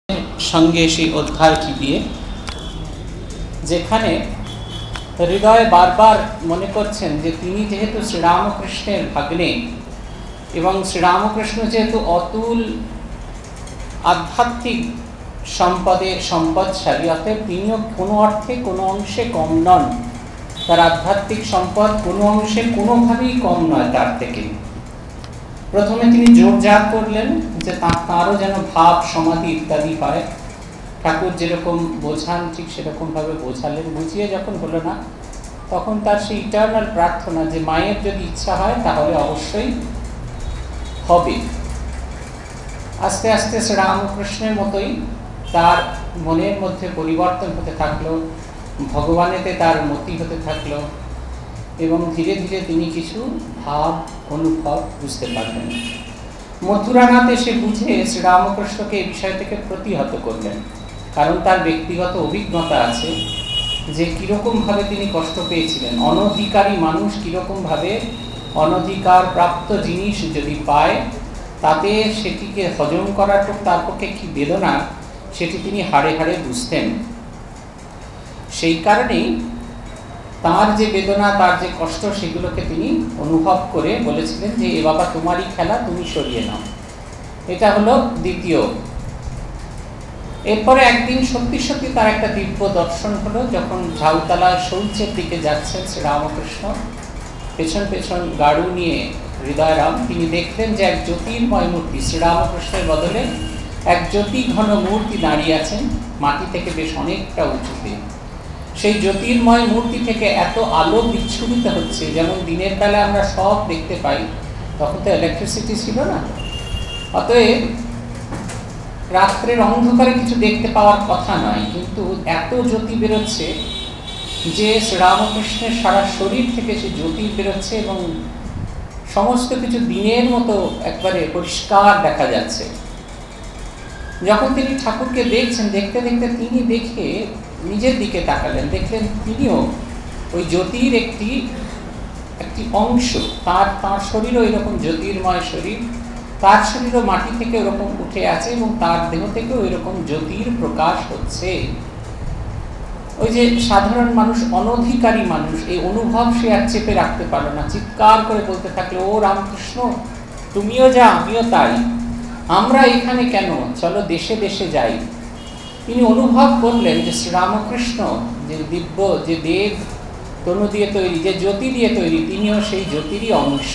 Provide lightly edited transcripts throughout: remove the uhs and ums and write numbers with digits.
সঙ্গে সেই অধ্যায়টি দিয়ে, যেখানে হৃদয় বারবার মনে করছেন যে তিনি যেহেতু শ্রীরামকৃষ্ণের ভাগ্নে এবং শ্রীরামকৃষ্ণ যেহেতু অতুল আধ্যাত্মিক সম্পদশালী, অতএব তিনিও কোনো অর্থে কোনো অংশে কম নন। তার আধ্যাত্মিক সম্পদ কোনো অংশে কোনোভাবেই কম নয় তার থেকে। প্রথমে তিনি জোরজার করলেন যে তাঁরও যেন ভাব সমাধি ইত্যাদি হয়। ঠাকুর যেরকম বোঝান ঠিক সেরকমভাবে বোঝালেন। বুঝিয়ে যখন হলো না, তখন তার সেই ইটার্নাল প্রার্থনা যে মায়ের যদি ইচ্ছা হয় তাহলে অবশ্যই হবে। আস্তে আস্তে শ্রীরামকৃষ্ণের মতোই তার মনের মধ্যে পরিবর্তন হতে থাকলো, ভগবানেতে তার মতি হতে থাকলো এবং ধীরে ধীরে তিনি কিছু ভাব অনুভব বুঝতে পারলেন। মথুরানাথে সে বুঝে শ্রীরামকৃষ্ণকে এই বিষয় থেকে প্রতিহত করলেন, কারণ তার ব্যক্তিগত অভিজ্ঞতা আছে যে কীরকমভাবে তিনি কষ্ট পেয়েছিলেন। অনধিকারী মানুষ কীরকমভাবে অনধিকার প্রাপ্ত জিনিস যদি পায় তাতে সেটিকে হজম করাটা তার পক্ষে কী বেদনা সেটি তিনি হাড়ে হাড়ে বুঝতেন। সেই কারণেই তার যে বেদনা, তার যে কষ্ট, সেগুলোকে তিনি অনুভব করে বলেছিলেন যে এ বাবা তোমারই খেলা, তুমি সরিয়ে নাও। এটা হলো দ্বিতীয়। এরপরে একদিন সত্যি সত্যি তার একটা দিব্য দর্শন হলো, যখন ঝাউতলা শৌচের দিকে যাচ্ছেন শ্রীরামকৃষ্ণ, পেছন পেছন গাড়ু নিয়ে হৃদয়রাম, তিনি দেখলেন যে এক জ্যোতির্ময় মূর্তি, শ্রীরামকৃষ্ণের বদলে এক জ্যোতি ঘন মূর্তি দাঁড়িয়ে আছেন মাটি থেকে বেশ অনেকটা উঁচুতে। সেই জ্যোতির্ময় মূর্তি থেকে এত আলো বিচ্ছুরিত হচ্ছে, যেমন দিনের বেলা আমরা সব দেখতে পাই, তখন তো ইলেকট্রিসিটি ছিল না, অতএব রাত্রের অন্ধকারে কিছু দেখতে পাওয়ার কথা নয়, কিন্তু এত জ্যোতি বেরোচ্ছে যে শ্রীরামকৃষ্ণের সারা শরীর থেকে সে জ্যোতি বেরোচ্ছে এবং সমস্ত কিছু দিনের মতো একবারে পরিষ্কার দেখা যাচ্ছে। যখন তিনি ঠাকুরকে দেখছেন, দেখতে দেখতে তিনি দেখে নিজের দিকে তাকালেন, দেখলেন তিনিও ওই জ্যোতির একটি অংশ। তার শরীরও এরকম জ্যোতির্ময় শরীর, তার শরীরও মাটি থেকে ওরকম উঠে আছে এবং তার দেহ থেকেও এরকম জ্যোতির প্রকাশ হচ্ছে। ওই যে সাধারণ মানুষ, অনধিকারী মানুষ, এই অনুভব সে আর চেপে রাখতে পারলো না, চিৎকার করে বলতে থাকলো, ও রামকৃষ্ণ, তুমিও যা, আমিও তাই, আমরা এখানে কেন, চলো দেশে দেশে যাই। তিনি অনুভব করলেন যে শ্রীরামকৃষ্ণ যে দিব্য, যে দেব তনু দিয়ে তৈরি, যে জ্যোতি দিয়ে তৈরি, তিনিও সেই জ্যোতিরই অংশ।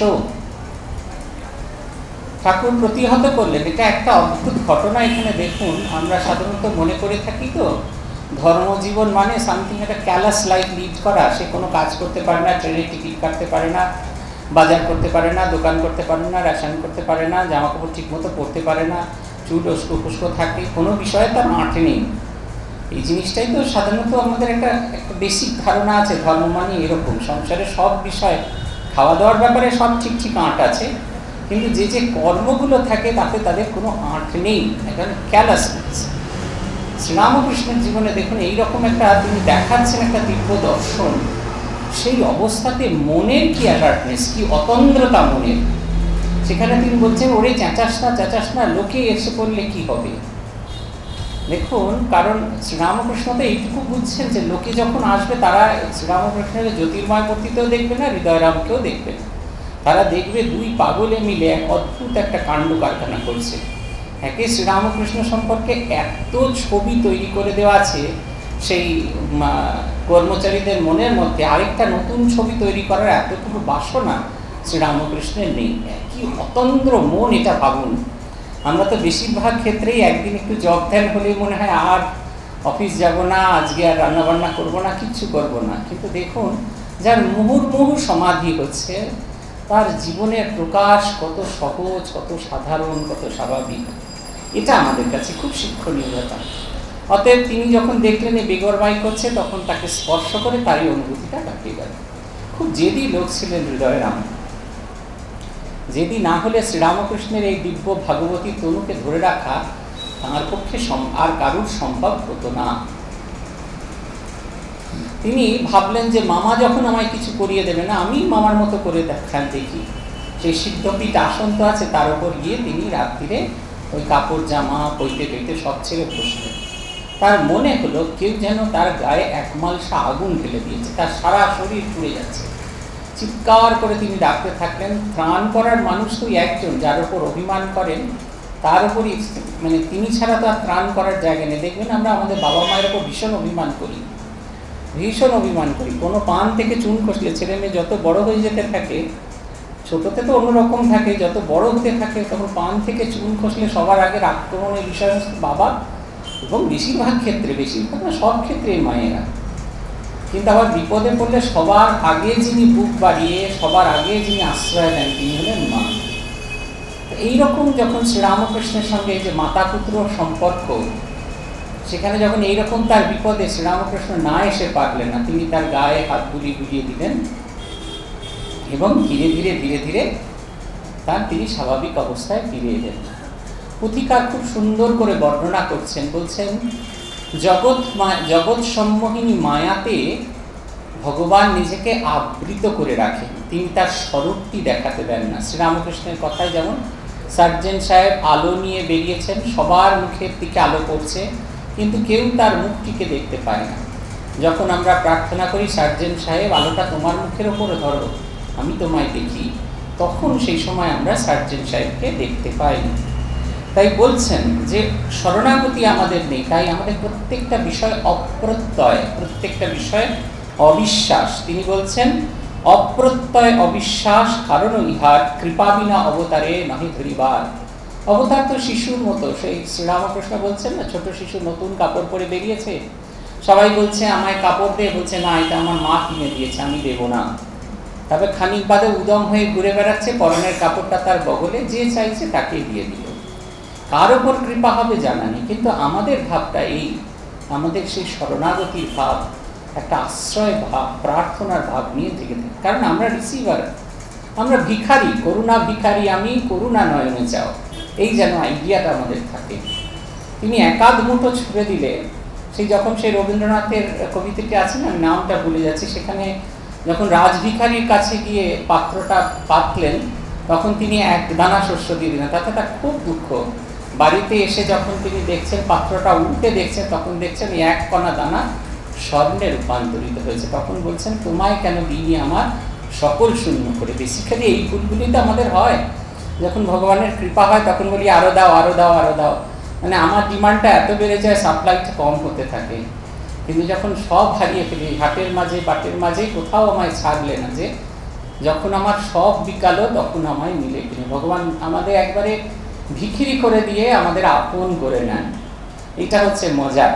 ঠাকুর প্রতিহত করলেন। এটা একটা অদ্ভুত ঘটনা। এখানে দেখুন, আমরা সাধারণত মনে করে থাকি তো ধর্মজীবন মানে সামথিং একটা ক্যালাস লাইফ লিড করা। সে কোনো কাজ করতে পারে না, ট্রেনের টিকিট কাটতে পারে না, বাজার করতে পারে না, দোকান করতে পারে না, রেশন করতে পারে না, জামা কাপড় ঠিক মতো পরতে পারে না, চুল উস্কো থাকে, কোনো বিষয়ে তার আঁটে নেই। এই জিনিসটাই তো সাধারণত আমাদের একটা বেসিক ধারণা আছে। ধর্ম মানে এরকম, সংসারে সব বিষয়, খাওয়া দাওয়ার ব্যাপারে সব ঠিক আঁট আছে, কিন্তু যে যে কর্মগুলো থাকে তাতে তাদের কোনো আঁট নেই, একটা ক্যালাসনেস। শ্রীরামকৃষ্ণের জীবনে দেখুন এইরকম একটা তিনি দেখাচ্ছেন একটা দিব্য দর্শন, সেই অবস্থাতে মনের কি অ্যালার্টনেস, কি অতন্দ্রতা মনের। সেখানে তিনি বলছেন, ওরে চেঁচাস না, লোকে এসে পড়লে কি হবে। দেখুন, কারণ শ্রীরামকৃষ্ণ তো এইটুকু বুঝছেন যে লোকে যখন আসবে তারা শ্রীরামকৃষ্ণের জ্যোতির্ময় মূর্তিতেও দেখবে না, হৃদয়রামকেও দেখবে না, তারা দেখবে দুই পাগলে মিলে এক অদ্ভুত একটা কাণ্ড কারখানা করছে। একে শ্রীরামকৃষ্ণ সম্পর্কে এত ছবি তৈরি করে দেওয়া আছে সেই কর্মচারীদের মনের মধ্যে, আরেকটা নতুন ছবি তৈরি করার এতটুকু বাসনা শ্রীরামকৃষ্ণের নেই। কি অতন্দ্র মন, এটা ভাবুন। আমরা তো বেশিরভাগ ক্ষেত্রেই একদিন একটু জব ধ্যান হলেই মনে হয় আর অফিস যাব না, আজকে আর রান্নাবান্না করবো না, কিচ্ছু করবো না। কিন্তু দেখুন, যার মুহুর্মুহু সমাধি হচ্ছে, তার জীবনের প্রকাশ কত সহজ, কত সাধারণ, কত স্বাভাবিক। এটা আমাদের কাছে খুব শিক্ষণীয় ব্যাপার। অতএব তিনি যখন দেখলেন এই বেগরবাই করছে, তখন তাকে স্পর্শ করে তারই অনুভূতিটা কাটিয়ে গেল। খুব জেদি লোক ছিলেন হৃদয়রাম। জেদি না হলে শ্রীরামকৃষ্ণের এই দিব্য ভাগবতী তনুকে ধরে রাখা তাঁর পক্ষে আর কারুর সম্ভব হতো না। তিনি ভাবলেন যে মামা যখন আমায় কিছু করিয়ে দেবে না, আমি মামার মতো করে দেখি। সেই সিদ্ধপীঠ আসন তো আছে, তার উপর গিয়ে তিনি রাত্রিরে ওই কাপড় জামা পইতে টইতে সব ছেড়ে বসলেন। তার মনে হলো কেউ যেন তার গায়ে এক মালসা আগুন ঢেলে দিয়েছে, তার সারা শরীর পুড়ে যাচ্ছে। চিৎকার করে তিনি ডাকতে থাকলেন। ত্রাণ করার মানুষ তো একজন, যার উপর অভিমান করেন তার উপরই, মানে তিনি ছাড়া তো আর ত্রাণ করার জায়গা নেই। দেখবেন আমরা আমাদের বাবা মায়ের উপর ভীষণ অভিমান করি, ভীষণ অভিমান করি। কোনো পান থেকে চুন খসলে ছেলে মেয়ে যত বড় হয়ে যেতে থাকে, ছোটতে তো অন্যরকম থাকে, যত বড় হতে থাকে তখন পান থেকে চুন খসলে সবার আগে আক্রমণের বিষয় হচ্ছে বাবা, এবং বেশিরভাগ ক্ষেত্রে, বেশিরভাগ না সব ক্ষেত্রে মায়েরা। কিন্তু আবার বিপদে পড়লে সবার আগে যিনি বুক বাড়িয়ে, সবার আগে যিনি আশ্রয় দেন তিনি হলেন মা। এইরকম যখন শ্রীরামকৃষ্ণের সঙ্গে এই যে মাতা পুত্র সম্পর্ক, সেখানে যখন এইরকম তার বিপদে শ্রীরামকৃষ্ণ না এসে পারলেন না, তিনি তার গায়ে হাত বুলিয়ে দিলেন এবং ধীরে ধীরে ধীরে ধীরে তিনি স্বাভাবিক অবস্থায় ফিরে এলেন। পুথিকার খুব সুন্দর করে বর্ণনা করছেন, বলছেন জগৎ সম্মোহিনী মায়াতে ভগবান নিজেকে আবৃত করে রাখেন, তিনি তার স্বরূপটি দেখাতে দেন না। শ্রীরামকৃষ্ণের কথায় যেমন সার্জেন্ট সাহেব আলো নিয়ে বেরিয়েছেন, সবার মুখের দিকে আলো পড়ছে, কিন্তু কেউ তার মুখটিকে দেখতে পায় না। যখন আমরা প্রার্থনা করি, সার্জেন্ট সাহেব আলোটা তোমার মুখের ওপরে ধরো, আমি তোমায় দেখি, তখন সেই সময় আমরা সার্জেন্ট সাহেবকে দেখতে পাই। তাই বলছেন যে শরণাগতি আমাদের নেই, তাই আমাদের প্রত্যেকটা বিষয় অপ্রত্যয়, প্রত্যেকটা বিষয় অবিশ্বাস। তিনি বলছেন অপ্রত্যয় অবিশ্বাস কারণ ইহার কৃপা বিনা অবতারে নহে ধরিবার। অবতার তো শিশুর মতো, সেই শ্রীরামকৃষ্ণ বলছেন না, ছোট শিশু নতুন কাপড় পরে বেরিয়েছে, সবাই বলছে আমায় কাপড় দে, বলছে না এটা আমার মা কিনে দিয়েছে, আমি দেবো না। তবে খানিক বাদে উদম হয়ে ঘুরে বেড়াচ্ছে, পরনের কাপড়টা তার বগলে, যে চাইছে তাকে দিয়ে দিল। কার ওপর কৃপা হবে জানা নেই, কিন্তু আমাদের ভাবটা এই, আমাদের সেই শরণাগতির ভাব, একটা আশ্রয় ভাব, প্রার্থনার ভাব নিয়ে জেগে থাকি। কারণ আমরা রিসিভার, আমরা ভিখারি, করুণা ভিখারি আমি, করুণা নয়নে চাও, এই যেন আইডিয়াটা আমাদের থাকে। তিনি একাধ মুঠো ছুঁড়ে দিলে, সেই যখন সেই রবীন্দ্রনাথের কবিতাটি আছে না, নামটা ভুলে যাচ্ছি, সেখানে যখন রাজভিখারির কাছে গিয়ে পাত্রটা পাতলেন, তখন তিনি এক দানা শস্য দিয়ে দিলেন, তাতে তার খুব দুঃখ। বাড়িতে এসে যখন তিনি দেখছেন, পাত্রটা উল্টে দেখছেন, তখন দেখছেন এক কণা দানা স্বর্ণে রূপান্তরিত হয়েছে। তখন বলছেন তোমায় কেন দিইনি আমার সকল শূন্য করে। বেসিক্যালি এই ভুলগুলি তো আমাদের হয়, যখন ভগবানের কৃপা হয় তখন বলি আরো দাও, আরো দাও, আরো দাও, মানে আমার ডিমান্ডটা এত বেড়ে যায়, সাপ্লাইটা কম হতে থাকে। কিন্তু যখন সব হারিয়ে ফেলি, হাটের মাঝে বাটের মাঝে কোথাও আমায় ছাড়লে না, যে যখন আমার সব বিকালো তখন আমায় মিলে কিনে। ভগবান আমাদের একবারে ভিখিরি করে দিয়ে আমাদের আপন করে নেন, এটা হচ্ছে মজা।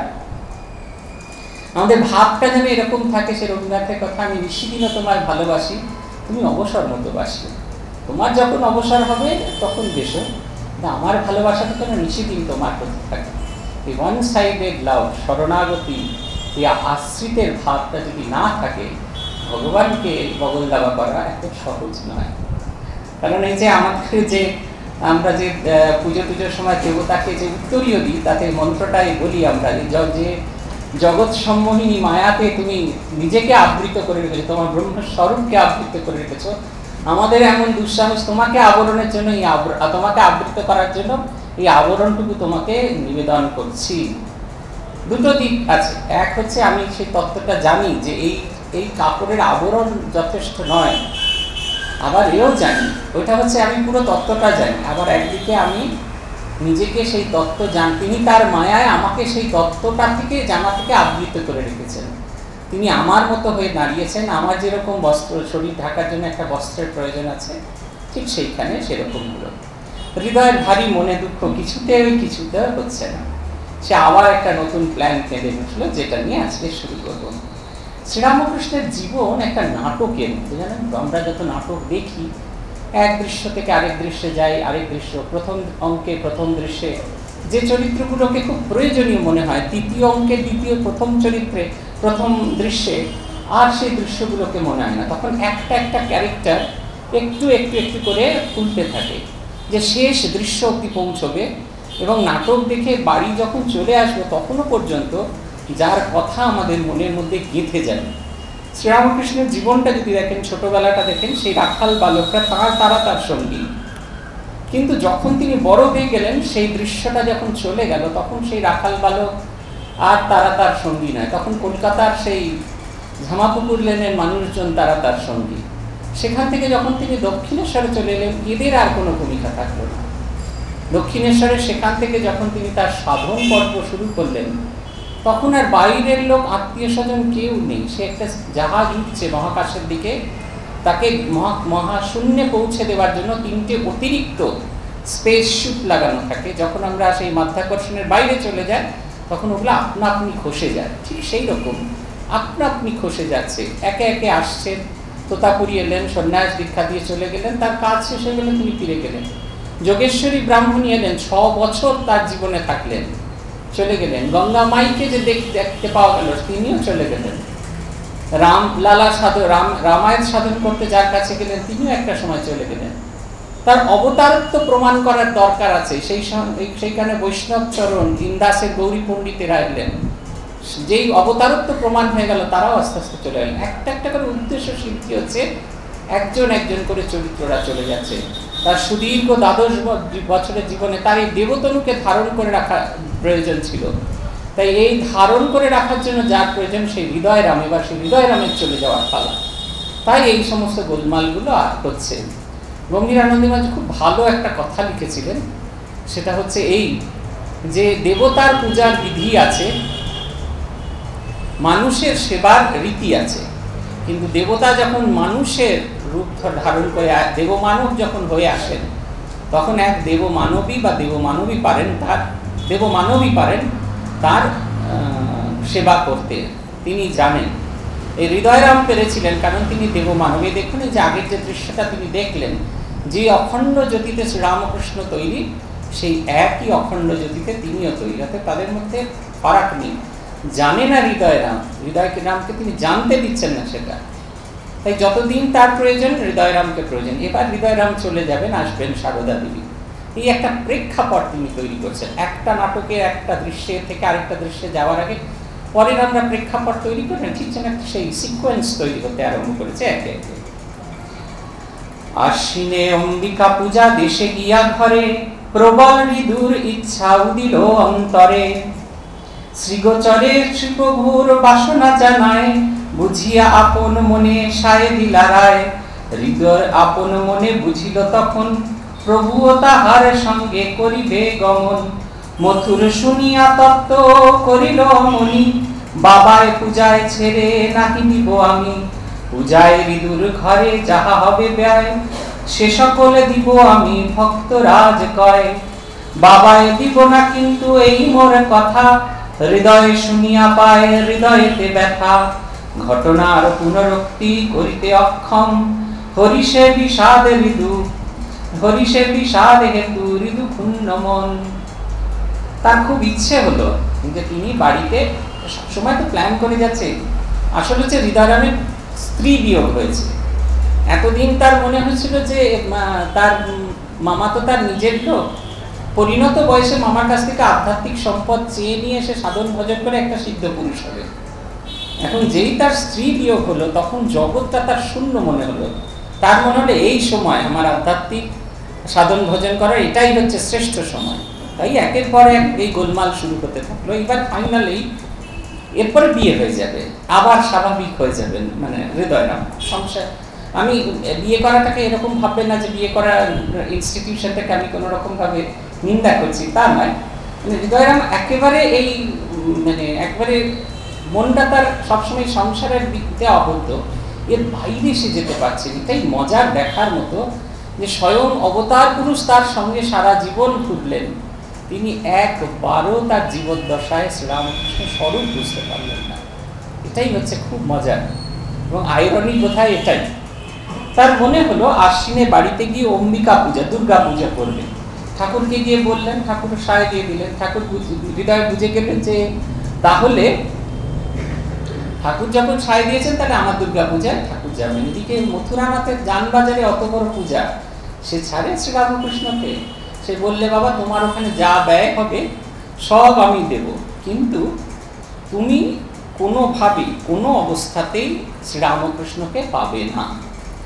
আমাদের ভাবটা যেন এরকম থাকে, সে রবীন্দ্রনাথের কথা, আমি নিশিদিনও তোমায় ভালোবাসি, তুমি অবসর মতো বাসি। তোমার যখন অবসর হবে তখন বেশো, আমার ভালোবাসাটা যেন নিশিদিন তোমার প্রতি থাকে। এই ওয়ান সাইডেড লাভ, শরণাগতি, এই আশ্রিতের ভাবটা যদি না থাকে, ভগবানকে বগল দাবা করা এত সহজ নয়। কারণ এই যে আমাদের যে আমরা যে পুজো টুজোর সময় দেবতাকে যে উত্তরীয় দিই, তাতে মন্ত্রটাই বলি আমরা যে জগৎ সম্মোহিনী মায়াতে তুমি নিজেকে আবৃত করে রেখেছো, তোমার ব্রহ্মস্বরূপকে আবৃত করে রেখেছো। আমাদের এমন দুঃসাহস, তোমাকে আবরণের জন্য, তোমাকে আবৃত করার জন্য এই আবরণটুকু তোমাকে নিবেদন করছি। দুটো দিক আছে, এক হচ্ছে আমি সেই তত্ত্বটা জানি যে এই কাপড়ের আবরণ যথেষ্ট নয়, আবার এও জানি, ওইটা হচ্ছে আমি পুরো তত্ত্বটা জানি। আবার একদিকে আমি নিজেকে সেই তত্ত্ব জান, তিনি তার মায়ায় আমাকে সেই তত্ত্বটা থেকে জানা থেকে আবৃত করে রেখেছেন। তিনি আমার মতো হয়ে দাঁড়িয়েছেন, আমার যেরকম বস্ত্র, শরীর ঢাকার জন্য একটা বস্ত্রের প্রয়োজন আছে, ঠিক সেইখানে সেরকম হলো। হৃদয়ের ভারী মনে দুঃখ কিছুতে হচ্ছে না, সে আবার একটা নতুন প্ল্যান কেঁদে বসলো, যেটা নিয়ে আজকে শুরু করব। শ্রীরামকৃষ্ণের জীবন একটা নাটকের মতো, জানেন, আমরা যত নাটক দেখি, এক দৃশ্য থেকে আরেক দৃশ্যে যাই, আরেক দৃশ্য, প্রথম অঙ্কে প্রথম দৃশ্যে যে চরিত্রগুলোকে খুব প্রয়োজনীয় মনে হয়, তৃতীয় অঙ্কে প্রথম চরিত্রে প্রথম দৃশ্যে আর সেই দৃশ্যগুলোকে মনে হয় না। তখন একটা একটা ক্যারেক্টার একটু একটু একটু করে খুলতে থাকে, যে শেষ দৃশ্য অবধি পৌঁছবে, এবং নাটক দেখে বাড়ি যখন চলে আসবো তখনও পর্যন্ত যার কথা আমাদের মনের মধ্যে গেঁথে যায়। শ্রীরামকৃষ্ণের জীবনটা যদি দেখেন, ছোটবেলাটা দেখেন, সেই রাখাল বালকরা তারা তার সঙ্গী, কিন্তু যখন তিনি বড় হয়ে গেলেন, সেই দৃশ্যটা যখন চলে গেল, তখন সেই রাখাল বালক আর তারা তার সঙ্গী নয়, তখন কলকাতার সেই ঝামাপুকুর লেনের মানুষজন তারা তার সঙ্গী। সেখান থেকে যখন তিনি দক্ষিণেশ্বরে চলে এলেন, এদের আর কোনো ভূমিকা থাকলো না। দক্ষিণেশ্বরে সেখান থেকে যখন তিনি তার সাধন পর্ব শুরু করলেন, তখন আর বাইরের লোক, আত্মীয় স্বজন কেউ নেই। সে একটা জাহাজ উঠছে মহাকাশের দিকে, তাকে মহাশূন্যে পৌঁছে দেওয়ার জন্য 3টে অতিরিক্ত স্পেস শুট লাগানো থাকে। যখন আমরা সেই মাধ্যাকর্ষণের বাইরে চলে যাই, তখন ওগুলো আপনা আপনি খসে যায়। ঠিক সেই রকম আপনা আপনি খসে যাচ্ছে। একে একে আসছেন, তোতাপুরি এলেন, সন্ন্যাস দীক্ষা দিয়ে চলে গেলেন, তার কাজ শেষ হয়ে গেলেন, তিনি ফিরে গেলেন। যোগেশ্বরী ব্রাহ্মণী এলেন, 6 বছর তার জীবনে থাকলেন, চলে গেলেন। গঙ্গা মাইকে যে দেখতে পাওয়া গেল, তিনিও চলে গেলেন। রামায়ণ সাধন করতে যার কাছে গেলেন, তিনিও একটা সময় চলে গেলেন। তার অবতারত্ব প্রমাণ করার দরকার আছে, সেইখানে বৈষ্ণব চরণ, ইন্দাসের গৌরী পণ্ডিতেরা এলেন। যেই অবতারত্ব প্রমাণ হয়ে গেল, তারাও আস্তে আস্তে চলে গেলেন। একটা একটা করে উদ্দেশ্য সিদ্ধি হচ্ছে, একজন একজন করে চরিত্ররা চলে যাচ্ছে। তার সুদীর্ঘ 12 বছরের জীবনে তার এই দেবতনুকে ধারণ করে রাখা প্রয়োজন ছিল। তাই এই ধারণ করে রাখার জন্য যার প্রয়োজন, সেই হৃদয় রাম, এবার সেই হৃদয় রামের চলে যাওয়ার পালা। তাই এই সমস্ত গোলমালগুলো হচ্ছে। গম্ভীরানন্দমাজ খুব ভালো একটা কথা লিখেছিলেন, সেটা হচ্ছে এই যে দেবতার পূজার বিধি আছে, মানুষের সেবার রীতি আছে, কিন্তু দেবতা যখন মানুষের রূপ ধারণ করে দেবমানব যখন হয়ে আসেন, তখন এক দেবমানবী বা দেবমানবী পারেন তার সেবা করতে। তিনি জানেন, এই হৃদয়রাম পেরেছিলেন, কারণ তিনি দেবমানবী। দেখুন এই যে আগের যে দৃশ্যটা তিনি দেখলেন, যে অখণ্ড জ্যোতিতে শ্রীরামকৃষ্ণ তৈরি, সেই একই অখণ্ড জ্যোতিতে তিনিও তৈরি, অর্থাৎ তাদের মধ্যে ফারাক নেই। জানে না হৃদয়কে রামকে তিনি জানতে দিচ্ছেন না সেটা। তাই যতদিন তার প্রয়োজন, হৃদয়রামকে প্রয়োজন। এবার হৃদয়রাম চলে যাবেন, আসবেন সারদা দেবী। এই একটা প্রেক্ষাপট তিনি তৈরি করছেন। একটা নাটকে একটা দৃশ্যে থেকে আরেকটা দৃশ্যে যাওয়ার আগে পরের আমরা প্রেক্ষাপট তৈরি করেন, ঠিক যেন একটা সেই সিকোয়েন্স তৈরি করতে আরম্ভ করেছে একে একে। আশ্বিনে অম্বিকা পূজা, দেশে গিয়া ঘরে, প্রবল হৃদুর ইচ্ছা উদিল অন্তরে। শ্রীগোচরে শ্রীপ্রভুর বাসনা জানায়, বুঝিয়া আপন মনে সায় দিলা রায়। হৃদয় আপন মনে বুঝিল তখন, প্রভুও তাহার সঙ্গে করিবে গমন। মথুর শুনিয়া তত্ত্ব করিল মনি, বাবায় পূজায় ছেড়ে নাহি দিব আমি। পূজায় হৃদুর ঘরে যাহা হবে ব্যয়, সে সকলে দিব আমি ভক্তরাজ কয়। বাবায় দিব না কিন্তু এই মোর কথা, হৃদয় শুনিয়া পায় হৃদয়েতে ব্যথা। ঘটনার পুনরুক্তি করিতে অক্ষম, হরিষে বিষাদ হেতু হৃদু ক্ষুণ্ণ মন। তার খুব ইচ্ছে হলো যে তিনি বাড়িতে, সবসময় তো প্ল্যান করে যাচ্ছে, আসলে হচ্ছে হৃদয়রামের স্ত্রী বিয়োগ হয়েছে। এতদিন তার মনে হয়েছিল যে তার মামা তো তার নিজের লোক, পরিণত বয়সে মামার কাছ থেকে আধ্যাত্মিক সম্পদ চেয়ে নিয়ে এসে সাধন ভজন করে একটা সিদ্ধ পুরুষ হবে। এখন যেই তার স্ত্রী বিয়োগ হলো, তখন জগৎটা তার শূন্য মনে হলো। তার মনে হলো এই সময় আমার আধ্যাত্মিক সাধন ভজন করার এটাই হচ্ছে শ্রেষ্ঠ সময়। তাই একের পর এক এই গোলমাল শুরু করতে থাকলো। এবার ফাইনালি এরপরে বিয়ে হয়ে যাবে, আবার স্বাভাবিক হয়ে যাবেন মানে হৃদয়রাম। সংসার, আমি বিয়ে করাটাকে এরকম ভাববেন না যে বিয়ে করার ইনস্টিটিউশনটাকে আমি কোনো রকমভাবে নিন্দা করছি, তা নয়। মানে হৃদয়রাম একেবারে এই একবারে মনটা তার সবসময় সংসারের দিকতে আবদ্ধ, এর বাইরে সে যেতে পারছে। এটাই মজার দেখার মতো যে স্বয়ং অবতার পুরুষ তার সঙ্গে সারা জীবন ঘুরলেন, তিনি একবারও তার জীবদ্দশায় শ্রীরামকৃষ্ণ স্বরূপ বুঝতে পারলেন না। এটাই হচ্ছে খুব মজার এবং আইরনিক কোথায় এটাই। তার মনে হলো আশ্বিনে বাড়িতে গিয়ে অম্বিকা পূজা, দুর্গা পূজা করবে। ঠাকুরকে গিয়ে বললেন, ঠাকুর সায় দিয়ে দিলেন। ঠাকুর হৃদয় বুঝে গেলেন যে তাহলে ঠাকুর যখন সায় দিয়েছেন, তাহলে আমার দুর্গা পূজায় ঠাকুর যাবেন। এদিকে মথুরানাথের যানবাজারে অত বড় পূজা, সে ছাড়ে শ্রীরামকৃষ্ণকে। সে বললে, বাবা তোমার ওখানে যা ব্যয় হবে সব আমি দেব, কিন্তু তুমি কোনোভাবেই কোনো অবস্থাতেই শ্রীরামকৃষ্ণকে পাবে না।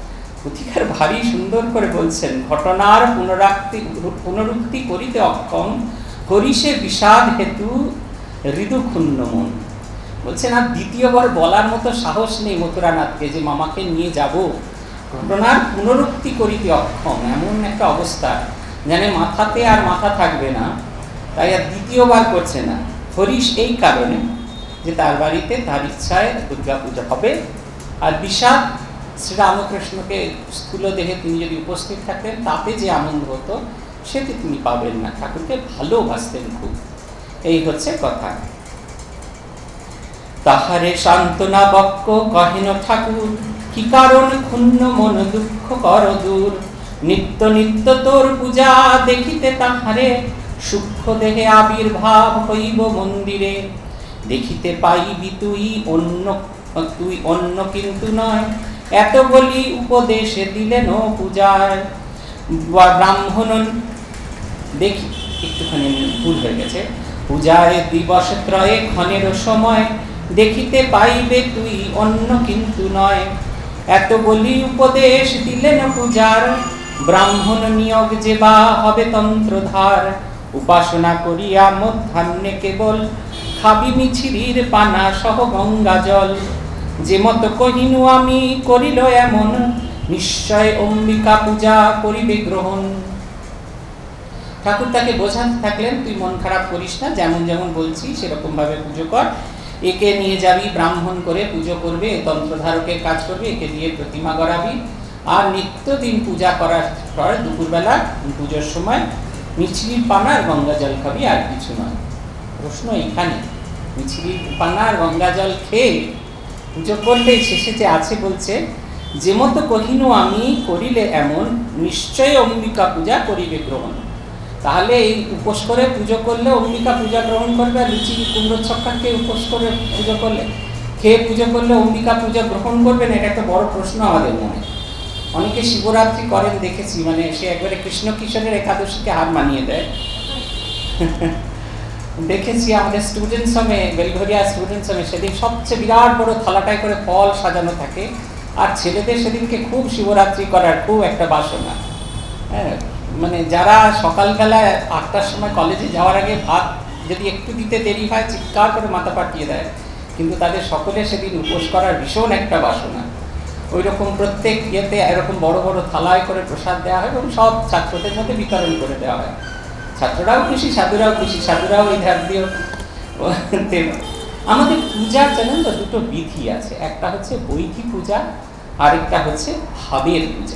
পুথিকার ভারী সুন্দর করে বলছেন, ঘটনার পুনরুক্তি করিতে অক্ষম, করিসে বিষাদ হেতু হৃদু ক্ষুণ্ণ মন। বলছেন আর দ্বিতীয়বার বলার মতো সাহস নেই মথুরানাথকে যে মামাকে নিয়ে যাব। ঘটনার পুনরুক্তি করিতে অক্ষম, এমন একটা অবস্থা জানে মাথাতে আর মাথা থাকবে না, তাই আর দ্বিতীয়বার করছে না। হরিশ এই কারণে যে তার বাড়িতে তার ইচ্ছায় দুর্গা পূজা হবে। আর বিষাদ, শ্রীরামকৃষ্ণকে স্থূল দেহে তিনি যদি উপস্থিত থাকতেন তাতে যে আনন্দ হতো সেটি তিনি পাবেন না। ঠাকুরকে ভালোবাসতেন খুব, এই হচ্ছে কথা। তাহারে সান্ত্বনা বক্ষ কহেন ঠাকুর, কি কারণ ক্ষুণ্ণ মন দুঃখ কর দূর। নিত্য নিত্য তোর পূজা দেখিতে তাহারে, সূক্ষ্ম দেহে আবির্ভাব হইব মন্দিরে। দেখিতে পাইবি তুই অন্য কিন্তু নয়, এত বলি উপদেশে দিলেন পূজায়। ব্রাহ্মণ দেখি একটুখানি ভুল হয়ে গেছে, পূজায় দিবস ত্রয়ে ক্ষণের সময়, দেখিতে পাইবে তুই অন্য কিন্তু নয়। এত বলি উপদেশ দিলেন পূজার, ব্রাহ্মণ নিয়োগ যে বা হবে তন্ত্রধার। উপাসনা করিয়া মধ্যাহ্নে কেবল, খাবি মিছিলির পানা সহ গঙ্গা জল। যে মত কহিনু আমি করিল এমন, নিশ্চয় অম্বিকা পূজা করিবে গ্রহণ। ঠাকুর তাকে বোঝাতে থাকলেন, তুই মন খারাপ করিস না, যেমন যেমন বলছি সেরকম ভাবে পুজো কর। একে নিয়ে যাবি ব্রাহ্মণ করে পুজো করবে, তন্ত্রধারকের কাজ করবে, একে দিয়ে প্রতিমা গড়াবি। আর নিত্যদিন পূজা করার পর দুপুরবেলা পুজোর সময় মিছিলির পানা আর গঙ্গা জল খাবি, আর কিছু নয়। প্রশ্ন এখানে, মিছিলির পানা আর গঙ্গা জল খেয়ে পুজো করলে শেষে যে আছে বলছে, যে মতো কহিনু আমি করিলে এমন, নিশ্চয় অম্বিকা পূজা করিবে গ্রহণ। তাহলে এই উপোস করে পুজো করলে অম্বিকা পূজা গ্রহণ করবে, আর লুচি কুমড়ো ছক্কাকে উপোস করে পুজো করলে, খেয়ে পুজো করলে অম্বিকা পূজা গ্রহণ করবে না? এটা একটা বড় প্রশ্ন আমাদের মনে। অনেকে শিবরাত্রি করেন দেখেছি, মানে সে একবারে কৃষ্ণ কিশোরের একাদশীকে হার মানিয়ে দেয়। দেখেছি আমাদের স্টুডেন্ট সমে, বেলঘরিয়া স্টুডেন্ট সমে, সেদিন সবচেয়ে বিরাট বড় থালাটায় করে ফল সাজানো থাকে। আর ছেলেদের সেদিনকে খুব শিবরাত্রি করার খুব একটা বাসনা। হ্যাঁ, মানে যারা সকালবেলায় 8টার সময় কলেজে যাওয়ার আগে ভাত যদি একটু দিতে দেরি হয় চিৎকার করে মাথা পাঠিয়ে দেয়, কিন্তু তাদের সকলের সেদিন উপোস করার ভীষণ একটা বাসনা। ওই রকম প্রত্যেক ইয়েতে এরকম বড় বড় থালায় করে প্রসাদ দেওয়া হয় এবং সব ছাত্রদের মধ্যে বিতরণ করে দেওয়া হয়। ছাত্ররাও খুশি, সাধুরাও খুশি, সাধুরাও এই ধার দিয়েও। আমাদের পূজার জানেন তো দুটো বিধি আছে, একটা হচ্ছে বৈধি পূজা, আরেকটা হচ্ছে ভাবের পূজা।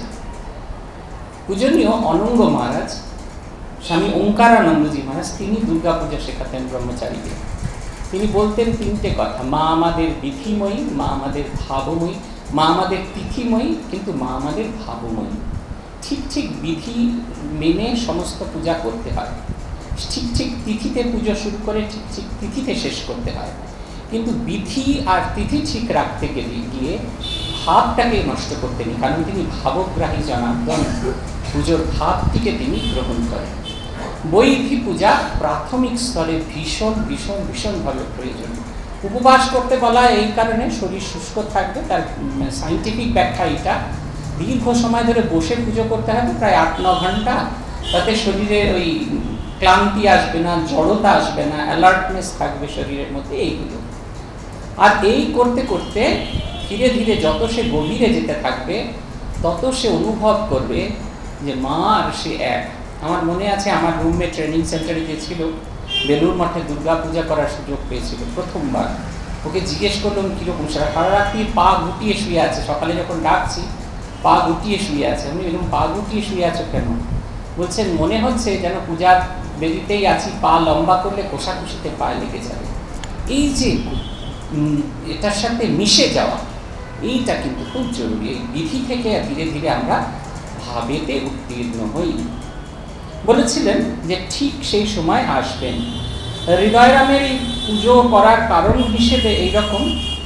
পূজনীয় অনঙ্গ মহারাজ, স্বামী ওঙ্কারানন্দজি মহারাজ, তিনি দুর্গা পূজা শেখাতেন ব্রহ্মচারীকে। তিনি বলতেন তিনটে কথা, মা আমাদের বিধিময়ী, মা আমাদের ভাবময়ী, মা আমাদের তিথিময়ী, কিন্তু মা আমাদের ভাবময়ী। ঠিক ঠিক বিধি মেনে সমস্ত পূজা করতে হয়, ঠিক ঠিক তিথিতে পুজো শুরু করে ঠিক ঠিক তিথিতে শেষ করতে হয়। কিন্তু বিধি আর তিথি ঠিক রাখতে গিয়ে ভাবটাকে নষ্ট করতে নেই, কারণ তিনি ভাবগ্রাহী জনার্দন, পুজোর ভাবটিকে তিনি গ্রহণ করেন। বৈধি পূজা প্রাথমিক স্তরে ভীষণ ভীষণ ভীষণভাবে প্রয়োজন। উপবাস করতে বলা এই কারণে, শরীর শুষ্ক থাকবে, তার সাইন্টিফিক ব্যাখ্যা এটা। দীর্ঘ সময় ধরে বসে পুজো করতে হবে, প্রায় 8-9 ঘন্টা, তাতে শরীরে ওই ক্লান্তি আসবে না, জড়তা আসবে না, অ্যালার্টনেস থাকবে শরীরের মধ্যে, এইগুলো। আর এই করতে করতে ধীরে ধীরে যত সে গভীরে যেতে থাকবে তত সে অনুভব করবে যে মা আর সে এক। আমার মনে আছে, আমার রুমমেট ট্রেনিং সেন্টারে গিয়েছিল, বেলুর মঠে দুর্গা পূজা করার সুযোগ পেয়েছিল প্রথমবার। ওকে জিজ্ঞেস করলাম কীরকম, সারা রাত্রি পা গুটিয়ে শুয়ে আছে, সকালে যখন ডাকছি পা গুটিয়ে শুয়ে আছে। আমি এরকম পা গুটিয়ে শুয়ে আছো কেন? বলছেন মনে হচ্ছে যেন পূজার বেদিতেই আছি, পা লম্বা করলে কোষাকুষিতে পা লেগে যাবে। এই যে এটার সাথে মিশে যাওয়া, এইটা কিন্তু খুব জরুরি। এই বিধি থেকে ধীরে ধীরে আমরা ভাবেতে উত্তীর্ণ হই। বলেছিলেন যে ঠিক সেই সময় আসবেন। হৃদয়রামের এই পুজো করার কারণ হিসেবে এইরকম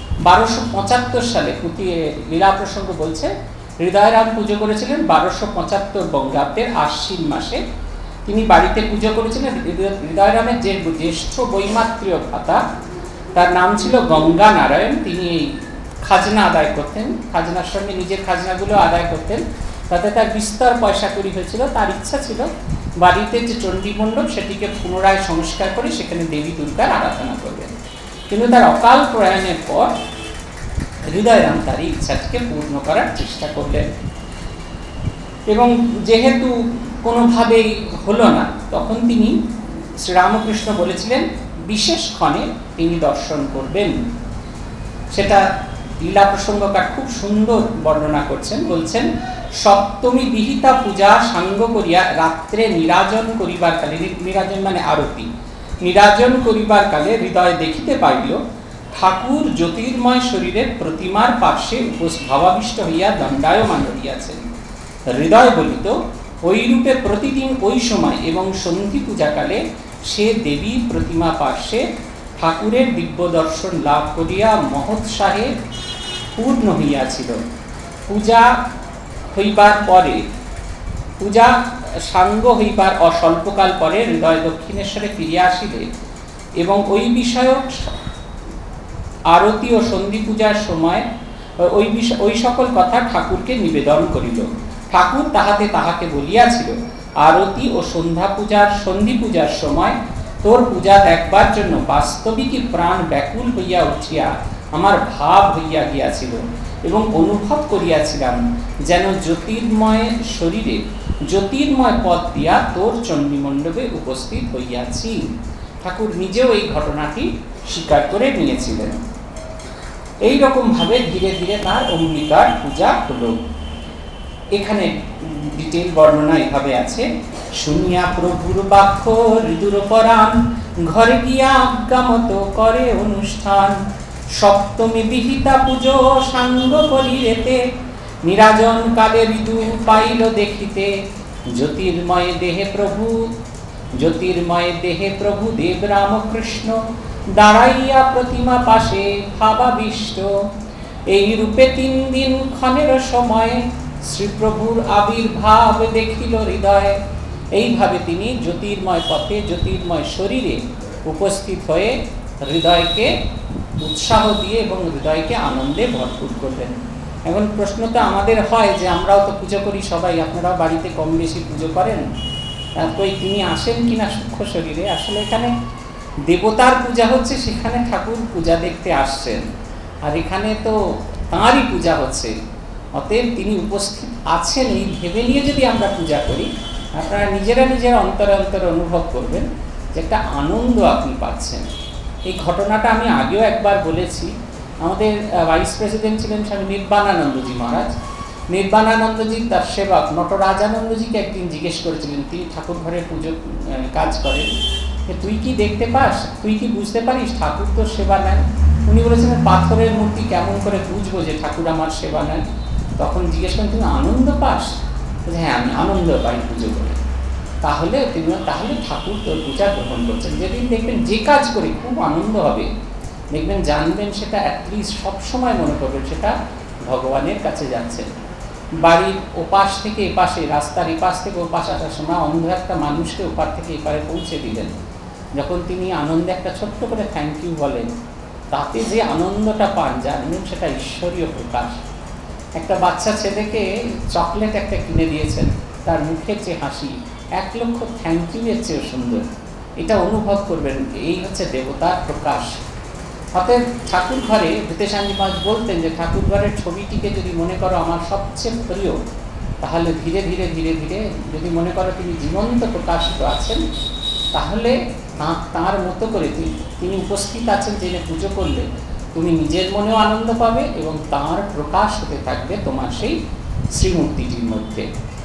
1275 সালে লীলা প্রসঙ্গ বলছে, হৃদয়রাম পুজো করেছিলেন 1275 বঙ্গাব্দের আশ্বিন মাসে। তিনি বাড়িতে পুজো করেছিলেন। হৃদয়রামের যে জ্যেষ্ঠ বৈমাত্রীয় ভ্রাতা, তার নাম ছিল গঙ্গা নারায়ণ। তিনি এই খাজনা আদায় করতেন, খাজনার সঙ্গে নিজের খাজনাগুলো আদায় করতেন, তাতে তার বিস্তর পয়সা কড়ি হয়েছিল। তার ইচ্ছা ছিল বাড়িতে যে চণ্ডী মণ্ডপ সেটিকে পুনরায় সংস্কার করে সেখানে দেবী দুর্গার আরাধনা করবেন। কিন্তু তার অকাল প্রয়াণের পর হৃদয়রাম তার এই ইচ্ছাটিকে পূর্ণ করার চেষ্টা করলেন, এবং যেহেতু কোনোভাবেই হলো না, তখন তিনি শ্রীরামকৃষ্ণ বলেছিলেন বিশেষ ক্ষণে তিনি দর্শন করবেন। সেটা লীলা প্রসঙ্গকার খুব সুন্দর বর্ণনা করছেন। বলছেন, সপ্তমী বিহিতা পূজা সাঙ্গ করিয়া রাত্রে নিরাজন করিবার কালে, নিরাজন মানে আরতি, নিরাজন করিবার কালে হৃদয় দেখিতে পাইল ঠাকুর জ্যোতির্ময় শরীরের প্রতিমার পার্শ্বে ভাবাবিষ্ট হইয়া দণ্ডায়মান রহিয়াছেন। হৃদয় বলিত, ওই রূপে প্রতিদিন ওই সময় এবং সন্ধি পূজাকালে সে দেবী প্রতিমা পার্শ্বে ঠাকুরের দিব্য দর্শন লাভ করিয়া মহোৎসাহে পূর্ণ হইয়াছিল। পূজা হইবার পরে, পূজা সাঙ্গ হইবার অস্বল্পকাল পরে হৃদয় দক্ষিণেশ্বরে ফিরিয়া আসিলে এবং ওই বিষয়ক আরতি ও সন্ধি পূজার সময় ওই সকল কথা ঠাকুরকে নিবেদন করিল। ঠাকুর তাহাকে বলিয়াছিল, আরতি ও সন্ধি পূজার সময় তোর পূজা দেখবার জন্য বাস্তবিকই প্রাণ ব্যাকুল হইয়া উঠিয়া আমার ভাব হইয়া গিয়াছিল, এবং অনুভব করিয়াছিলাম যেন জ্যোতির্ময় শরীরে জ্যোতির্ময় পদ দিয়া তোর চণ্ডীমণ্ডপে উপস্থিত হইয়াছি। ঠাকুর নিজেও এই ঘটনাটি স্বীকার করে নিয়েছিলেন। এই রকম ভাবে ধীরে ধীরে তার অম্বিকার পূজা হল। এখানে ডিটেল বর্ণনা এভাবে আছে, শুনিয়া প্রভুর বাক্য হৃদুর পরাণ, ঘরে গিয়া আজ্ঞামত করে অনুষ্ঠান, সপ্তমী বিহিতা পুজো সাঙ্গ করিতে, নিরাজন কালে ঋতু পাইল দেখিতে, জ্যোতির্ময় দেহে প্রভু দেব রামকৃষ্ণ, দাঁড়াইয়া প্রতিমা পাশে ভাবাবিষ্ট। এই রূপে 3 দিন ক্ষণের সময় শ্রীপ্রভুর আবির্ভাব দেখিল হৃদয়। এইভাবে তিনি জ্যোতির্ময় পথে জ্যোতির্ময় শরীরে উপস্থিত হয়ে হৃদয়কে উৎসাহ দিয়ে এবং হৃদয়কে আনন্দে ভরপুর করলেন। এখন প্রশ্ন তো আমাদের হয় যে আমরাও তো পুজো করি সবাই, আপনারাও বাড়িতে কম বেশি পুজো করেন, কই তিনি আসেন কিনা সূক্ষ্ম শরীরে? আসলে এখানে দেবতার পূজা হচ্ছে, সেখানে ঠাকুর পূজা দেখতে আসছেন, আর এখানে তো তাঁরই পূজা হচ্ছে, অতএব তিনি উপস্থিত আছেন এই ভেবে নিয়ে যদি আমরা পূজা করি, আপনারা নিজেরা অন্তরে অন্তরে অনুভব করবেন যে একটা আনন্দ আপনি পাচ্ছেন। এই ঘটনাটা আমি আগেও একবার বলেছি। আমাদের ভাইস প্রেসিডেন্ট ছিলেন স্বামী নির্বাণানন্দজি মহারাজ। নির্বাণানন্দজি তার সেবক নটরাজানন্দজিকে একদিন জিজ্ঞেস করেছিলেন, তিনি ঠাকুর ঘরের পুজো কাজ করেন, তুই কি দেখতে পাস, তুই কি বুঝতে পারিস ঠাকুর তোর সেবা নেন? উনি বলেছিলেন, পাথরের মূর্তি কেমন করে বুঝবো যে ঠাকুর আমার সেবা নেন? তখন জিজ্ঞেস করেন, তুমি আনন্দ পাস? হ্যাঁ, আমি আনন্দ পাই পুজো করে। তাহলে ঠাকুর তোর পূজা গ্রহণ করছেন। যেদিন দেখবেন যে কাজ করি খুব আনন্দ হবে, দেখবেন জানবেন সেটা অ্যাটলিস্ট সবসময় মনে করবেন সেটা ভগবানের কাছে যাচ্ছেন। বাড়ির ওপাশ থেকে এপাশে, রাস্তার এপাশ থেকে ওপাশ আসার সময় অন্ধ একটা মানুষকে ওপার থেকে এপারে পৌঁছে দিলেন, যখন তিনি আনন্দে একটা ছোট্ট করে থ্যাংক ইউ বলেন, তাতে যে আনন্দটা পান জানবেন সেটা ঈশ্বরীয় প্রকাশ। একটা বাচ্চা ছেলেকে চকলেট একটা কিনে দিয়েছেন, তার মুখের যে হাসি 1 লক্ষ থ্যাংক ইউ এর চেয়ে সুন্দর, এটা অনুভব করবেন। এই হচ্ছে দেবতার প্রকাশ। অতএব ঠাকুর ঘরে ভূতেশান্তি মহারাজ বলতেন যে ঠাকুর ঘরের ছবিটিকে যদি মনে করো আমার সবচেয়ে প্রিয়, তাহলে ধীরে ধীরে ধীরে ধীরে যদি মনে করো তিনি জীবন্ত প্রকাশিত আছেন, তাহলে তাঁর মতো করে তিনি উপস্থিত আছেন জেনে পুজো করলে তুমি নিজের মনেও আনন্দ পাবে এবং তাঁর প্রকাশ হতে থাকবে তোমার সেই শ্রীমূর্তিটির মধ্যে।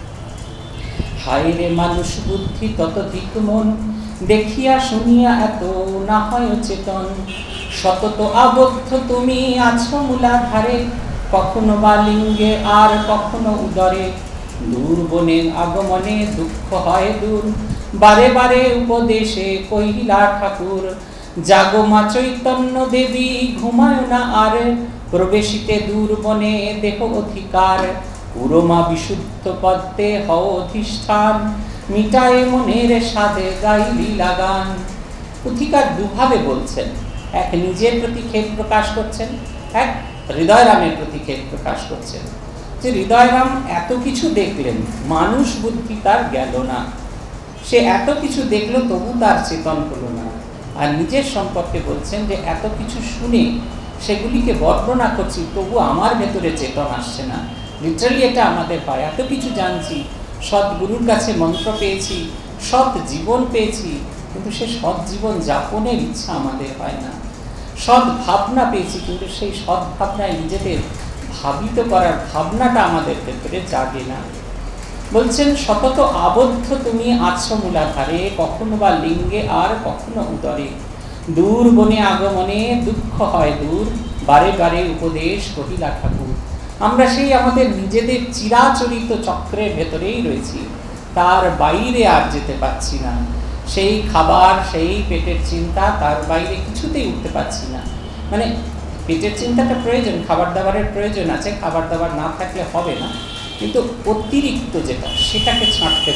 হায় রে মানুষ বুদ্ধি ততধিক মন, দেখিয়া শুনিয়া এত না হয় চেতন, সতত আবদ্ধ তুমি আছো মূলাধারে, কখনো বা লিঙ্গে আর কখনো উদরে, দূর বনে আগমনে দুঃখ হয় দূর, বারে বারে উপদেশে কহিলা ঠাকুর, জাগো মা চৈতন্য দেবী ঘুমায় না আর, প্রবেশিতে দূর বনে দেহ অধিকার, পুরমা বিশুদ্ধ পদ্মে হও অধিষ্ঠান, মিটায় মনের সাধে গাইলি লাগান। পুথিকার দুভাবে বলছেন, এক নিজের প্রতি খেদ প্রকাশ করছেন, এক হৃদয়রামের প্রতি ক্ষেপ প্রকাশ করছেন যে হৃদয়রাম এত কিছু দেখলেন, মানুষ বুদ্ধি তার গেল না, সে এত কিছু দেখলো তবু তার চেতন হলো না। আর নিজের সম্পর্কে বলছেন যে এত কিছু শুনে সেগুলিকে বর্ণনা করছি তবু আমার ভেতরে চেতন আসছে না। লিটারালি এটা আমাদের হয়, এত কিছু জানছি, সৎগুরুর কাছে মন্ত্র পেয়েছি, সৎ জীবন পেয়েছি, কিন্তু সে সৎ জীবন যাপনের ইচ্ছা আমাদের হয় না। সৎ ভাবনা পেয়েছি, কিন্তু সেই সৎ ভাবনায় নিজেদের ভাবিত করার ভাবনাটা আমাদের ভেতরে জাগে না। বলছেন সতত আবদ্ধ তুমি আছো মূলাধারে, কখনো বা লিঙ্গে আর কখনো উদরে, দূর বনে আগমনে দুঃখ হয় দূর, বারে বারে উপদেশ কহিলা ঠাকুর। আমরা সেই আমাদের নিজেদের চিরাচরিত চক্রের ভেতরেই রয়েছি, তার বাইরে আর যেতে পারছি না। সেই খাবার, সেই পেটের চিন্তা, তার বাইরে কিছুতেই উঠতে পারছি না। মানে পেটের চিন্তাটা প্রয়োজন, খাবার দাবারের প্রয়োজন আছে, খাবার দাবার না থাকলে হবে না, কিন্তু অতিরিক্ত যেটা সেটাকে ছাঁটতে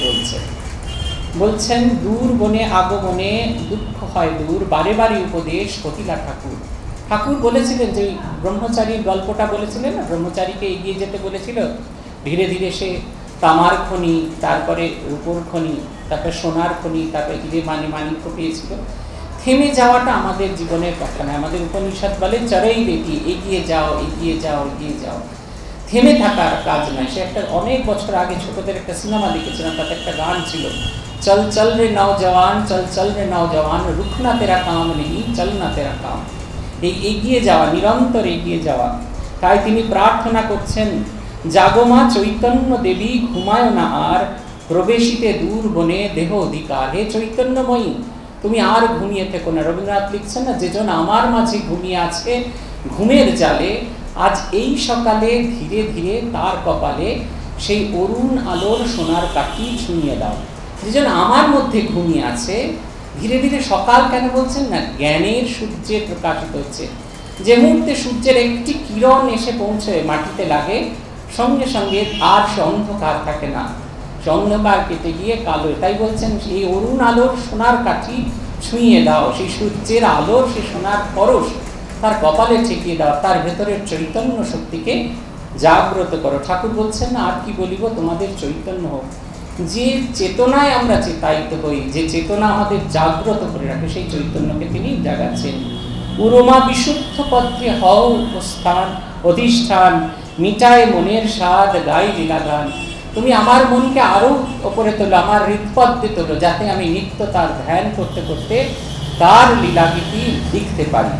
বলছেন দূর বনে আগমনে দুঃখ হয় দূর, বারে বারে উপদেশ কহিলা ঠাকুর। ঠাকুর বলেছিলেন যে ব্রহ্মচারীর গল্পটা বলেছিলেন না, ব্রহ্মচারীকে এগিয়ে যেতে বলেছিল, ধীরে ধীরে সে তামার খনি, তারপরে রূপোর খনি, তারপরে সোনার খনি, তারপরে হিরে মানিক্য পেয়েছিল। থেমে যাওয়াটা আমাদের জীবনের কথা নয়। আমাদের উপনিষদ বলে চড়াই বেটি, এগিয়ে যাও এগিয়ে যাও এগিয়ে যাও, থেমে থাকার কাজ নয়। সে একটা অনেক বছর আগে ছোটদের একটা সিনেমা দেখেছিলাম, তাতে একটা গান ছিল, চল চল রে নওজওয়ান, চল চল রে নওজওয়ান, রুখনা তেরা কাম নেই, চল না তেরা কাম। এই এগিয়ে যাওয়া, নিরন্তর এগিয়ে যাওয়া। তাই তিনি প্রার্থনা করছেন, জাগমা চৈতন্য দেবী ঘুমায় না আর, প্রবেশিতে দূর বনে দেহ অধিকার। হে চৈতন্যময়ী, তুমি আর ঘুমিয়ে থেকো না। রবীন্দ্রনাথ লিখছেন না, যেজন আমার মাঝে ঘুমিয়ে আছে ঘুমের জালে, আজ এই সকালে ধীরে ধীরে তার কপালে সেই অরুণ আলোর সোনার কাঠি ছুঁয়ে দাও। যেজন আমার মধ্যে ঘুমিয়ে আছে, ধীরে ধীরে সকাল কেন বলছেন না, জ্ঞানের সূর্যে প্রকাশিত হচ্ছে। যে মুহূর্তে সূর্যের একটি কিরণ এসে পৌঁছে মাটিতে লাগে, সঙ্গে সঙ্গে আর সে অন্ধকার থাকে না, সে অন্ধকার কেটে গিয়ে কালো। তাই বলছেন এই অরুণ আলোর সোনার কাঠি ছুঁয়ে দাও, সেই সূর্যের আলোর সেই সোনার পরশ তার কপালে ঠেকিয়ে দাও, তার ভেতরের চৈতন্য শক্তিকে জাগ্রত করো। ঠাকুর বলছেন না, আর কি বলিব, তোমাদের চৈতন্য হোক। যে চেতনায় আমরা চেতায়িত হই, যে চেতনা আমাদের জাগ্রত করে রাখে, সেই চৈতন্যকে তিনি জাগাচ্ছেন। উরমা বিশুদ্ধ পত্রে হও উপস্থান অধিষ্ঠান, মিটায় মনের স্বাদ গাই লীলা গান। তুমি আমার মনকে আরো ওপরে তোলো, আমার হৃদপদ্মে তোলো, যাতে আমি নিত্য তার ধ্যান করতে করতে তার লীলাগীতি লিখতে পারি।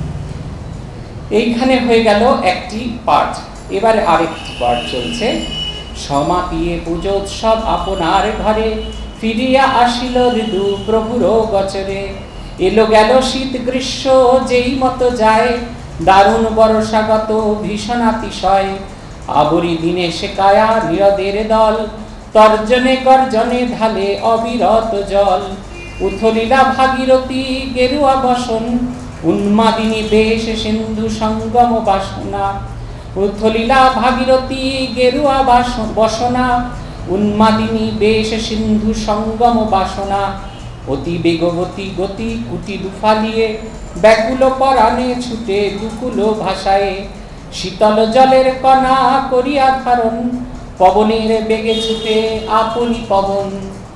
এইখানে হয়ে গেল একটি পাঠ। এবারে আরেকটি পাঠ চলছে, সমাপিয়ে পুজোৎসব আপনার ঘরে, ফিরিয়া আসিল ঋতু প্রভুর গচরে। এলো গেল শীত গ্রীষ্ম যেই মতো যায়, দারুণ বর্ষাগত ভীষণ অতিশয়। আবরি দিনে সে কায়া নিরদের দল, তর্জনে গর্জনে ঢালে অবিরত জল। উথলিলা ভাগীরথী গেরুয়া বসন, উন্মাদিনী বেশ সিন্ধু সঙ্গম বাসনা। উথলিলা ভাগীরথী গেরুয়া বসনা, উন্মাদিনী বেশ সিন্ধু সঙ্গম বাসনা। অতি বেগবতী গতি কুটি দুফালিয়ে, ব্যাকুল পরাণে ছুটে দুকুল ভাষায়। শীতল জলের কণা করিয়া ধারণ, পবনের বেগে ছুটে আপনি পবন।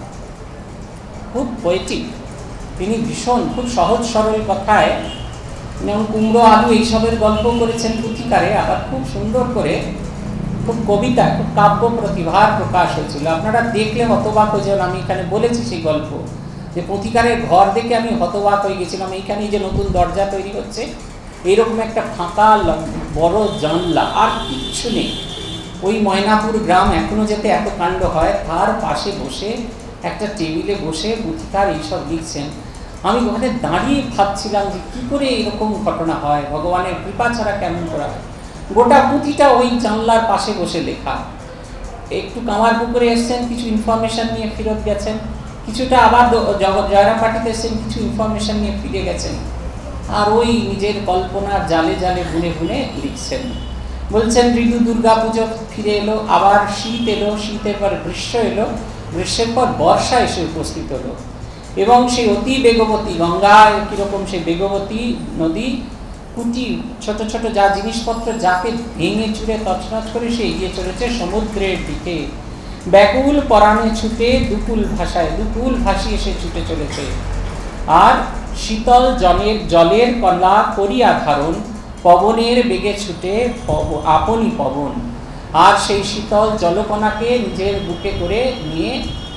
খুব পোয়েটিক, তিনি ভীষণ খুব সহজ সরল কথায়, যেমন কুমড়ো আলু এইসবের গল্প করেছেন পুথিকারে, আবার খুব সুন্দর করে খুব কবিতা, খুব কাব্য প্রতিভার প্রকাশ হয়েছিল। আপনারা দেখলে হতবাক হয়ে যান। আমি এখানে বলেছি সেই গল্প, যে পুথিকারের ঘর দেখে আমি হতবাক হয়ে গেছিলাম। এইখানে যে নতুন দরজা তৈরি হচ্ছে, এইরকম একটা ফাঁকা বড় জানলা, আর কিচ্ছু নেই। ওই ময়নাপুর গ্রাম এখনো যেতে এত কাণ্ড হয়, তার পাশে বসে একটা টেবিলে বসে পুথিকার এইসব লিখছেন। আমি ওখানে দাঁড়িয়ে ভাবছিলাম যে কী করে এরকম ঘটনা হয়, ভগবানের কৃপা ছাড়া কেমন করা হয়। গোটা পুঁথিটা ওই জানলার পাশে বসে লেখা। একটু কামারপুকুরে এসছেন, কিছু ইনফরমেশন নিয়ে ফেরত গেছেন, কিছুটা আবার জয়রামবাটিতে এসছেন, কিছু ইনফরমেশন নিয়ে ফিরে গেছেন, আর ওই নিজের কল্পনার জালে জালে বুনে বুনে লিখছেন। বলছেন ঋতু দুর্গা পুজো ফিরে এলো, আবার শীত এলো, শীতের পর গ্রীষ্ম এলো, গ্রীষ্মের পর বর্ষা এসে উপস্থিত হলো। এবং সেই অতি বেগবতী গঙ্গা, কীরকম সেই বেগবতী নদী কুটি ছোট ছোট যা জিনিসপত্র যাকে ভেঙে চুরে তছনছ করে সে এগিয়ে চলেছে সমুদ্রের দিকে। ব্যাকুল পরাণে ছুটে দুকুল ভাসিয়ে সে ছুটে চলেছে। আর শীতল জলের কলা করিয়া ধারণ, পবনের বেগে ছুটে আপনি পবন। আর সেই শীতল জলকণাকে নিজের বুকে করে নিয়ে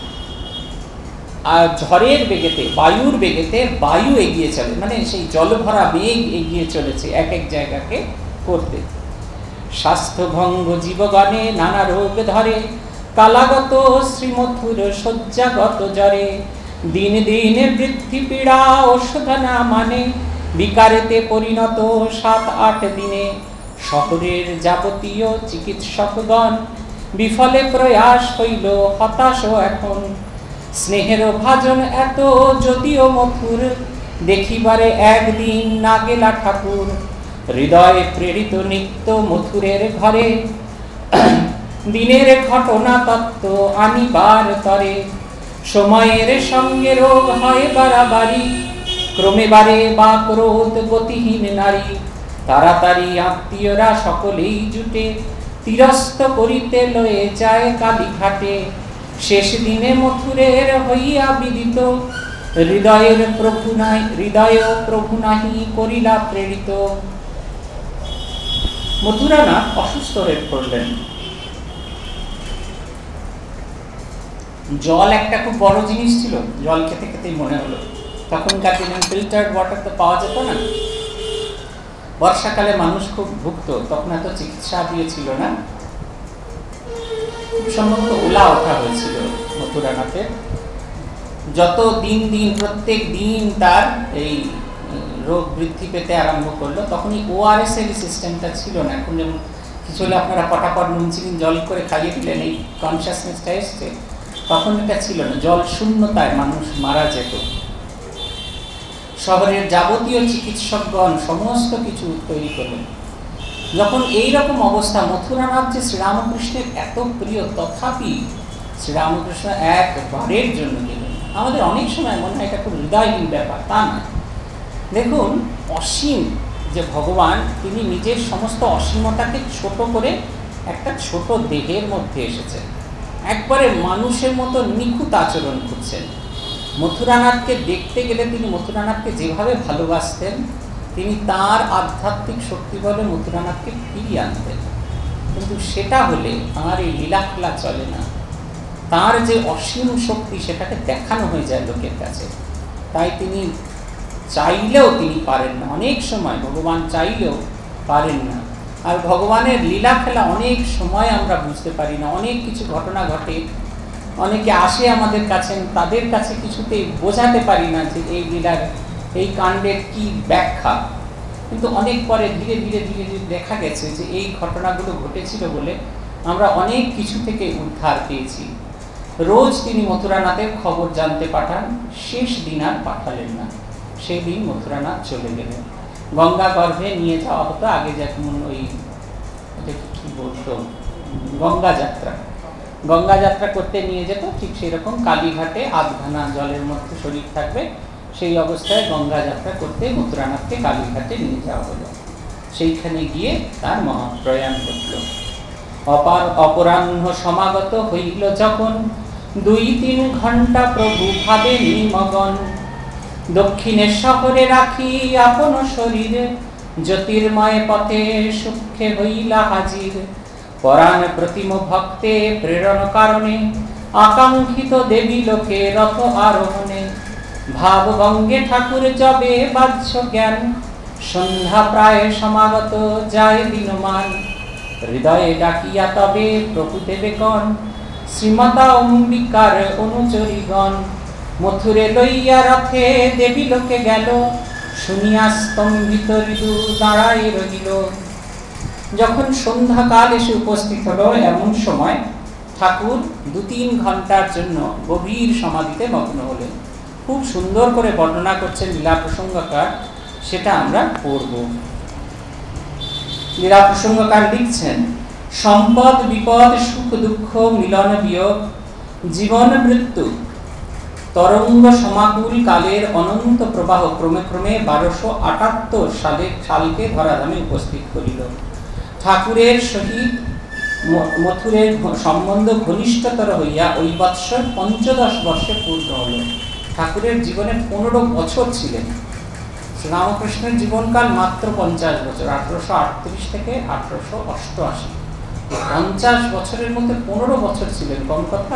আর ঝড়ের বেগেতে, বায়ুর বেগেতে বায়ু এগিয়ে চলে, মানে সেই জলভরা মেঘ এগিয়ে চলেছে এক এক জায়গাকে করতে। স্বাস্থ্যভঙ্গ জীবগণে নানা রোগ ধরে, কালাগত শ্রীমথুর শয্যাগত জ্বরে। দিন দিন বৃদ্ধি পীড়া ওষুধ না মানে, বিকারেতে পরিণত 7-8 দিনে। শহরের যাবতীয় চিকিৎসকগণ বিফলে প্রয়াস হইল, হতাশ এখন। স্নেহের ভাজন এত যদিও মথুর, দেখিবারে একদিন না গেলা ঠাকুর। হৃদয়ে প্রেরিত নিত্য মথুরের ঘরে, দিনের ঘটনা তত্ত্ব আনিবার তরে। সময়ের সঙ্গে রোগ হয় বাড়াবাড়ি, ক্রমে বাড়ে বা ক্রোধ গতিহীন নারী। তাড়াতাড়ি আত্মীয়রা সকলেই জুটে, তিরস্ত করিতে লয়ে যায় কালীঘাটে। শেষ দিনে মথুরের হইয়া বিদিত, হৃদয় প্রভু নাহি করিলা প্রেরিত। মথুরানাথ অসুস্থ হয়ে পড়লেন। জল একটা খুব বড় জিনিস ছিল, জল খেতে খেতেই মনে হলো। তখনকার দিনে ফিল্টার্ড ওয়াটার তো পাওয়া যেত না, বর্ষাকালে মানুষ খুব ভুগত, তখন এত চিকিৎসা দিয়েছিল না। খুব সম্ভবত ওলা ওঠা হয়েছিল মথুরানাথের। যত দিন প্রত্যেক দিন তার এই রোগ বৃদ্ধি পেতে আরম্ভ করলো, তখনই ORS এর সিস্টেমটা ছিল না। এখন যেমন কিছু হলে আপনারা পটাপট নুন চিনি জল করে খাইয়ে দিলেন, এই কনসিয়াসনেসটা এসছে, তখন এটা ছিল না। জল শূন্যতায় মানুষ মারা যেত। শহরের যাবতীয় চিকিৎসকগণ সমস্ত কিছু তৈরি করলেন। যখন এইরকম অবস্থা, মথুরানাথ যে শ্রীরামকৃষ্ণের এত প্রিয়, তথাপি শ্রীরামকৃষ্ণ একবারের জন্য গেলেন। আমাদের অনেক সময় মনে হয় এটা খুব হৃদয়হীন ব্যাপার, তা না। দেখুন, অসীম যে ভগবান, তিনি নিজের সমস্ত অসীমতাকে ছোট করে একটা ছোট দেহের মধ্যে এসেছেন, একবারে মানুষের মতো নিখুঁত আচরণ করছেন। মথুরানাথকে দেখতে গেলে তিনি মথুরানাথকে যেভাবে ভালোবাসতেন, তিনি তার আধ্যাত্মিক শক্তি বলে মথুরানাথকে ফিরিয়ে আনতেন। কিন্তু সেটা হলে তাঁর এই লীলাখেলা চলে না। তার যে অসীম শক্তি, সেটাকে দেখানো হয়ে যায় লোকের কাছে। তাই তিনি চাইলেও তিনি পারেন না। অনেক সময় ভগবান চাইলেও পারেন না। আর ভগবানের লীলা খেলা অনেক সময় আমরা বুঝতে পারি না। অনেক কিছু ঘটনা ঘটে, অনেকে আসে আমাদের কাছে, তাদের কাছে কিছুতেই বোঝাতে পারি না যে এই লীলার, এই কাণ্ডের কি ব্যাখ্যা। কিন্তু অনেক পরে ধীরে ধীরে দেখা গেছে যে এই ঘটনাগুলো ঘটেছিল বলে আমরা অনেক কিছু থেকে উদ্ধার পেয়েছি। রোজ তিনি মথুরানাথের খবর জানতে পাঠান, শেষ দিন আর পাঠালেন না। সেই দিন মথুরানাথ চলে গেলেন। গঙ্গা গর্ভে নিয়ে যাওয়া হতো আগে, যেমন ওই কি বলতো গঙ্গা যাত্রা করতে নিয়ে যেত, ঠিক সেরকম কালীঘাটে আধখানা জলের মধ্যে শরীর থাকবে, সেই অবস্থায় গঙ্গা যাত্রা করতে মথুরানাথকে কালীঘাটে নিয়ে যাওয়া হলো। সেইখানে গিয়ে তার মহাপ্রয়াণ ঘটল। অপরাহ্ন সমাগত হইল যখন, 2-3 ঘণ্টা প্রভু ভাবে নিমগন। দক্ষিণের শহরে রাখি আপন শরীর, জ্যোতির্ময় পথে সূক্ষ্মে হইলা হাজির। পরাণ প্রতিম ভক্তে প্রেরণ কারণে, আকাঙ্ক্ষিত দেবী লোকে রথ আরোহণে। ভাব গঙ্গে ঠাকুর যবে বাহ্য জ্ঞান, সন্ধ্যা প্রায় সমাগত যায় দিনমান। হৃদয়ে ডাকিয়া তবে প্রভু দেবেগণ, শ্রীমাতা অম্বিকার অনুচরীগণ। মথুরে লইয়া রথে দেবী লোকে গেল, শুনিয়া স্তম্ভিত হৃদু দাঁড়ায় রহিল। যখন সন্ধ্যাকাল এসে উপস্থিত হলো, এমন সময় ঠাকুর 2-3 ঘন্টার জন্য গভীর সমাধিতে মগ্ন হলেন। খুব সুন্দর করে বর্ণনা করছেন লীলা প্রসঙ্গকার, সেটা আমরা পড়ব। লীলা প্রসঙ্গকার লিখছেন, সম্পদ বিপদ সুখ দুঃখ মিলন বিয়োগ, জীবন মৃত্যু তরঙ্গ সমাকুল কালের অনন্ত প্রবাহ ক্রমে ক্রমে 1278 সালকে ধরাধামে উপস্থিত করিল। ঠাকুরের সহিত মথুরের সম্বন্ধ ঘনিষ্ঠতর হইয়া ওই বৎসর 15 বর্ষে পূর্ণ হল। ঠাকুরের জীবনে 15 বছর ছিলেন। রামকৃষ্ণের জীবনকাল মাত্র 50 বছর, 1838 থেকে 1888। 50 বছরের মধ্যে 15 বছর ছিলেন, কম কথা।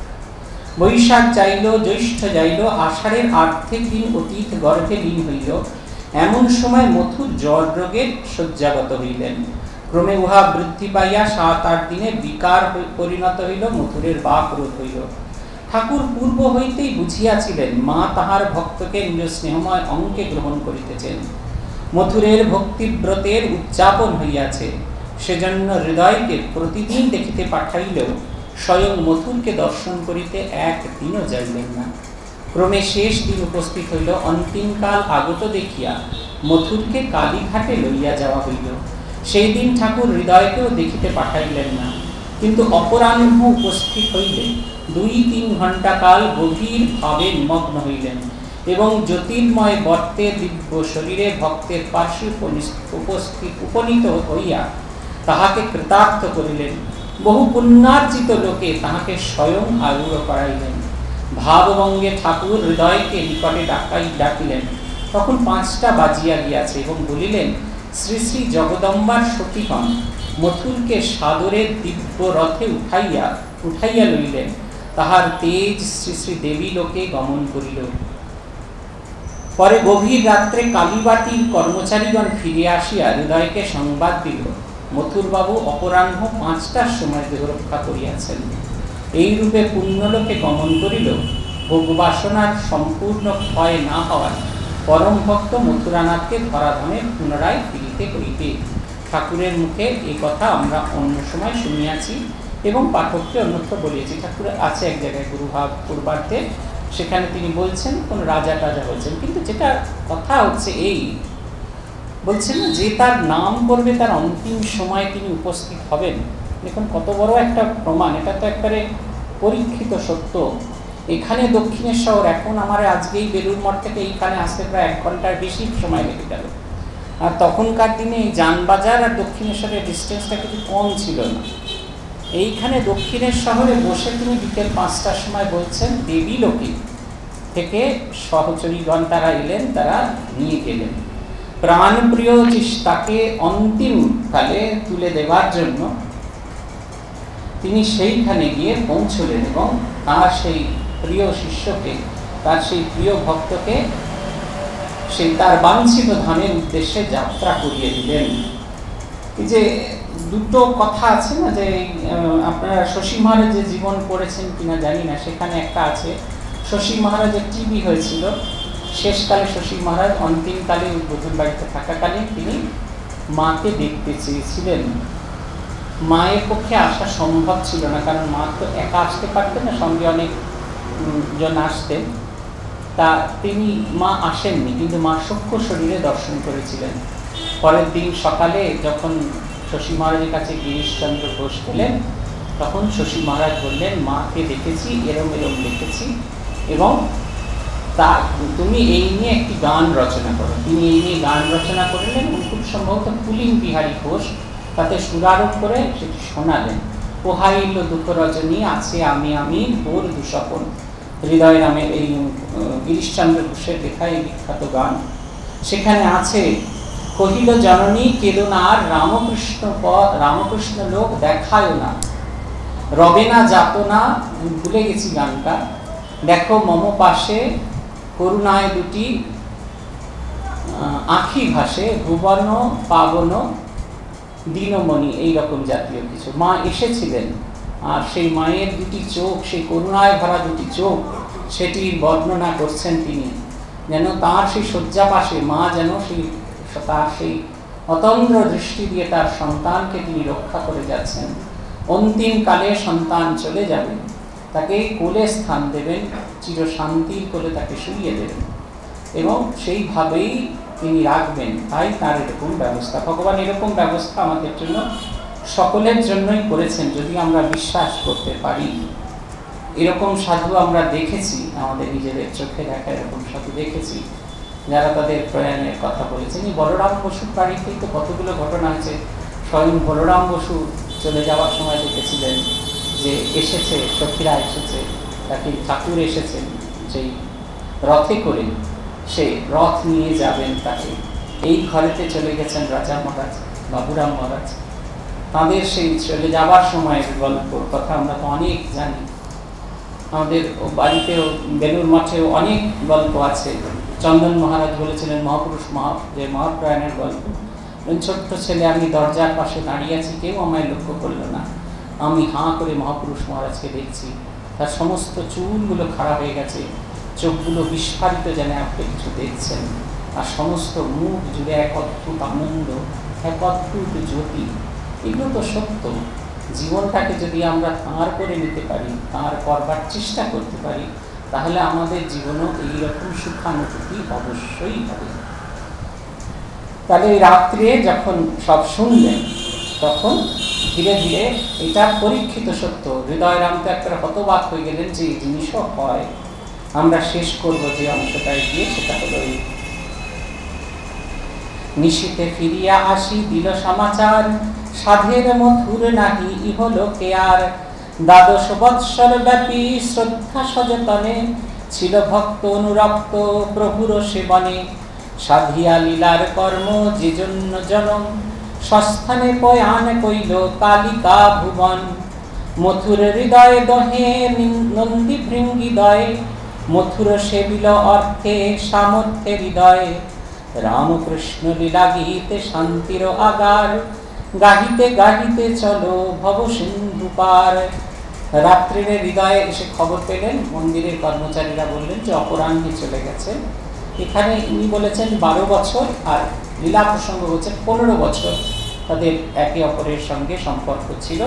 বৈশাখ যাইল, জ্যৈষ্ঠ যাইল, আষাঢ়ের আর্ধেক দিন অতীত গর্ভে লীন হইল। এমন সময় মথুর জ্বর রোগে শয্যাগত হইলেন। ক্রমে উহা বৃদ্ধি পাইয়া 7-8 দিনে বিকার পরিণত হইল, মথুরের বাক রোগ হইল। ঠাকুর পূর্ব হইতেই বুঝিয়াছিলেন মা তাহার ভক্তকে নিজ স্নেহময় অঙ্কে গ্রহণ করিতেছেন। মথুরের ভক্তিব্রতের উদযাপন হইয়াছে, সেজন্য হৃদয়কে প্রতিদিন দেখিতে পাঠাইলেও স্বয়ং মথুরকে দর্শন করিতে একদিনও যাইলেন না। ক্রমে শেষ দিন উপস্থিত হইল। অন্তিমকাল আগত দেখিয়া মথুরকে কালীঘাটে লইয়া যাওয়া হইল। সেই দিন ঠাকুর হৃদয়কেও দেখিতে পাঠাইলেন না, কিন্তু অপরাহ্ন উপস্থিত হইলে 2-3 ঘণ্টা কাল গভীর ভাবে নিমগ্ন হইলেন এবং জ্যোতির্ময় বর্তে দিব্য শরীরে ভক্তের পার্শ্বে উপনীত হইয়া তাহাকে কৃতার্থ করিলেন। বহু পুণ্যার্জিত লোকে তাহাকে স্বয়ং আরূঢ় করাইলেন। ভাবভঙ্গে ঠাকুর হৃদয়কে নিকটে ডাকিলেন। তখন 5টা বাজিয়া গিয়াছে এবং বলিলেন, শ্রী শ্রী জগদম্বার সতীগণ মথুরকে সাদরের দিব্য রথে উঠাইয়া লইলেন। তাহার তেজ শ্রী শ্রী দেবী লোকে গমন করিল। পরে গভীর রাত্রে কালীবাটির কর্মচারীগণ ফিরে আসিয়া হৃদয়কে সংবাদ দিল, মথুরবাবু অপরাহ্ন 5টার সময় দেহরক্ষা করিয়াছেন। এইরূপে পুণ্যলোকে গমন করিল। ভোগবাসনার সম্পূর্ণ ক্ষয় না হওয়ায় পরম ভক্ত মথুরানাথকে ধরাধামে পুনরায় ফিরিতে হইবে। ঠাকুরের মুখে এই কথা আমরা অন্য সময় শুনিয়াছি এবং পাঠককে অন্যত্র বলিয়েছি। ঠাকুর আছে এক জায়গায় গুরুভাব পূর্বার্থে, সেখানে তিনি বলছেন কোন রাজা টাজা বলছেন, কিন্তু যেটা কথা হচ্ছে এই বলছেন না, যে তার নাম করবে তার অন্তিম সময় তিনি উপস্থিত হবেন। দেখুন কত বড় একটা প্রমাণ, এটা তো একবারে পরীক্ষিত সত্য। এখানে দক্ষিণেশ্বর, এখন আমার আজকেই বেলুর মঠ থেকে এইখানে আসতে প্রায় 1 ঘন্টার বেশি সময় লেগে গেল। আর তখনকার দিনে এই যানবাজার আর দক্ষিণেশ্বরের ডিস্টেন্সটা কিছু কম ছিল না। এইখানে দক্ষিণের শহরে বসে তিনি বিকেল 5টার সময় বলছেন দেবী লোকে থেকে সহচরীগণ তারা এলেন, তারা নিয়ে গেলেন প্রাণপ্রিয় তাকে অন্তিমকালে তুলে দেওয়ার জন্য। তিনি সেইখানে গিয়ে পৌঁছলেন এবং তার সেই প্রিয় শিষ্যকে, তার সেই প্রিয় ভক্তকে সেই তার বাঞ্ছিত ধামের উদ্দেশ্যে যাত্রা করিয়ে দিলেন। এই যে দুটো কথা আছে না, যে আপনারা শশী মহারাজের জীবন পড়েছেন কিনা জানি না, সেখানে একটা আছে শশী মহারাজের টিবি হয়েছিল। শেষকালে শশী মহারাজ অন্তিমকালে উদ্বোধন বাড়িতে থাকাকালীন তিনি মাকে দেখতে চেয়েছিলেন। মায়ের পক্ষে আসা সম্ভব ছিল না, কারণ মা তো একা আসতে পারতেন না, সঙ্গে অনেক জন আসতেন। তা তিনি মা আসেননি, কিন্তু মা সূক্ষ্ম শরীরে দর্শন করেছিলেন। পরের দিন সকালে যখন শশী মহারাজের কাছে গিরিশচন্দ্র ঘোষ গেলেন, তখন শশী মহারাজ বললেন, মাকে দেখেছি, এরম এরম দেখেছি, এবং তা তুমি এই নিয়ে একটি গান রচনা করো। তিনি এই নিয়ে গান রচনা করলেন এবং খুব সম্ভবত পুলিং বিহারী ঘোষ তাতে সুরারোপ করে সেটি শোনালেন। পোহাইল দুঃখ রজনী আছে আমি আমি ভোর দুঃস্বপন, হৃদয় নামের এই গিরিশচন্দ্র ঘোষের লেখা এই বিখ্যাত গান। সেখানে আছে, কহিল জননী কেদো না আর রামকৃষ্ণ পদ, রামকৃষ্ণ লোক দেখায় না, রবে না যাত না, ভুলে গেছি গানটা, দেখো মম পাশে করুণায় দুটি আঁখি ভাসে, ভুবন পাবন দীনমণি, এইরকম জাতীয় কিছু। মা এসেছিলেন, আর সেই মায়ের দুটি চোখ, সেই করুণায় ভরা দুটি চোখ, সেটির বর্ণনা করছেন তিনি। যেন তার সেই শয্যা পাশে মা যেন তার সেই অতন্দ্র দৃষ্টি দিয়ে তার সন্তানকে তিনি রক্ষা করে যাচ্ছেন। অন্তিমকালে সন্তান চলে যাবে, তাকে কোলে স্থান দেবেন, চিরশান্তির কোলে তাকে শুইয়ে দেবেন এবং সেইভাবেই তিনি রাখবেন। তাই তার এরকম ব্যবস্থা, ভগবান এরকম ব্যবস্থা আমাদের জন্য সকলের জন্যই করেছেন, যদি আমরা বিশ্বাস করতে পারি। এরকম সাধু আমরা দেখেছি, আমাদের নিজেদের চোখে দেখা এরকম সাধু দেখেছি যারা তাদের প্রয়াণের কথা বলেছেন। এই বলরাম বসুর বাড়িতেই তো কতগুলো ঘটনা আছে। স্বয়ং বলরাম বসু চলে যাওয়ার সময় দেখেছিলেন যে এসেছে, সখীরা এসেছে, তাকে ঠাকুর এসেছেন যেই রথে করে, সে রথ নিয়ে যাবেন তাকে। এই ঘরেতে চলে গেছেন রাজা মহারাজ, বাবুরাম মহারাজ। তাদের সেই চলে যাবার সময়ের গল্পর কথা আমরা তো অনেক জানি। আমাদের বাড়িতেও বেলুর মঠেও অনেক গল্প আছে। চন্দন মহারাজ বলেছিলেন মহাপুরুষ যে মহাপ্রয়াণের গল্প। ছোট্ট ছেলে, আমি দরজার পাশে দাঁড়িয়ে আছি, কেউ আমায় লক্ষ্য করলো না। আমি হাঁ করে মহাপুরুষ মহারাজকে দেখছি, তার সমস্ত চুলগুলো খাড়া হয়ে গেছে, চোখগুলো বিস্ফারিত, যেন আপনি কিছু দেখছেন, আর সমস্ত মুখ জুড়ে এক অদ্ভুত আনন্দ, এক অদ্ভুত জ্যোতি। এগুলো তো সত্য। জীবনটাকে যদি আমরা তাঁর করে নিতে পারি, তাঁর করবার চেষ্টা করতে পারি, তাহলে আমাদের জীবনও এইরকম সুখানুভূতি অবশ্যই হবে। তাহলে এই রাত্রে যখন সব শুনলেন, তখন ধীরে ধীরে এটা পরীক্ষিত সত্য। হৃদয়রাম তো একটা হতবাক হয়ে গেলেন যে এই জিনিসও হয়। আমরা শেষ করব যে অংশটায় গিয়ে, সেটা হলো এই নিশীথে ফিরিয়া আসি দিল সমাচার, সাধের মধুর নাহি ইহলোকে আর। 12 বৎসর ব্যাপী শ্রদ্ধা সযতনে, ছিল ভক্ত অনুরক্ত প্রভুর সেবনে। সাধিয়া লীলার কর্ম যে জন্য জনম, সস্থানে পয়ান কইল কালিকা ভুবন। মথুর হৃদয় দহে নন্দী ভৃঙ্গিদয়, মথুর সেবিল অর্থে সামর্থ্যে হৃদয়। রামকৃষ্ণ লীলা গীতে শান্তির আগার, গাহিতে গাহিতে চলো ভব সিন্ধু পার। রাত্রির হৃদয়ে এসে খবর পেলেন, মন্দিরের কর্মচারীরা বললেন যে অপরাহ্নে চলে গেছে। এখানে ইনি বলেছেন 12 বছর, আর লীলা প্রসঙ্গ হচ্ছে 15 বছর তাদের একে অপরের সঙ্গে সম্পর্ক ছিল।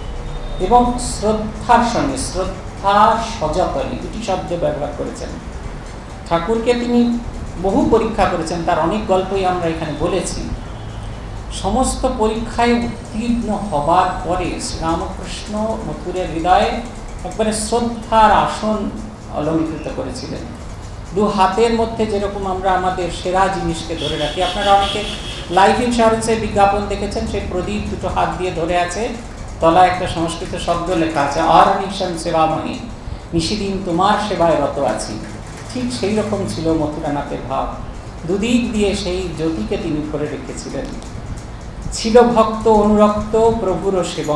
এবং শ্রদ্ধার সঙ্গে, শ্রদ্ধা সযতনে, দুটি শব্দ ব্যবহার করেছেন। ঠাকুরকে তিনি বহু পরীক্ষা করেছেন, তার অনেক গল্পই আমরা এখানে বলেছি। সমস্ত পরীক্ষায় উত্তীর্ণ হবার পরে শ্রীরামকৃষ্ণ মথুরের হৃদয়ে একবারে শ্রদ্ধার আসন অলঙ্কৃত করেছিলেন। 2 হাতের মধ্যে যেরকম আমরা আমাদের সেরা জিনিসকে ধরে রাখি, আপনারা অনেকে লাইফ ইন্স্যুরেন্সের বিজ্ঞাপন দেখেছেন, সেই প্রদীপ 2 হাত দিয়ে ধরে আছে, তলায় একটা সংস্কৃত শব্দ লেখা আছে অহর্নিশম সেবামণি, নিশিদিন তোমার সেবায় রত আছি। ঠিক সেই রকম ছিল মথুরানাথের ভাব। দুদিক দিয়ে সেই জ্যোতিকে তিনি ধরে রেখেছিলেন। ছিল ভক্ত অনুরক্ত প্রভুর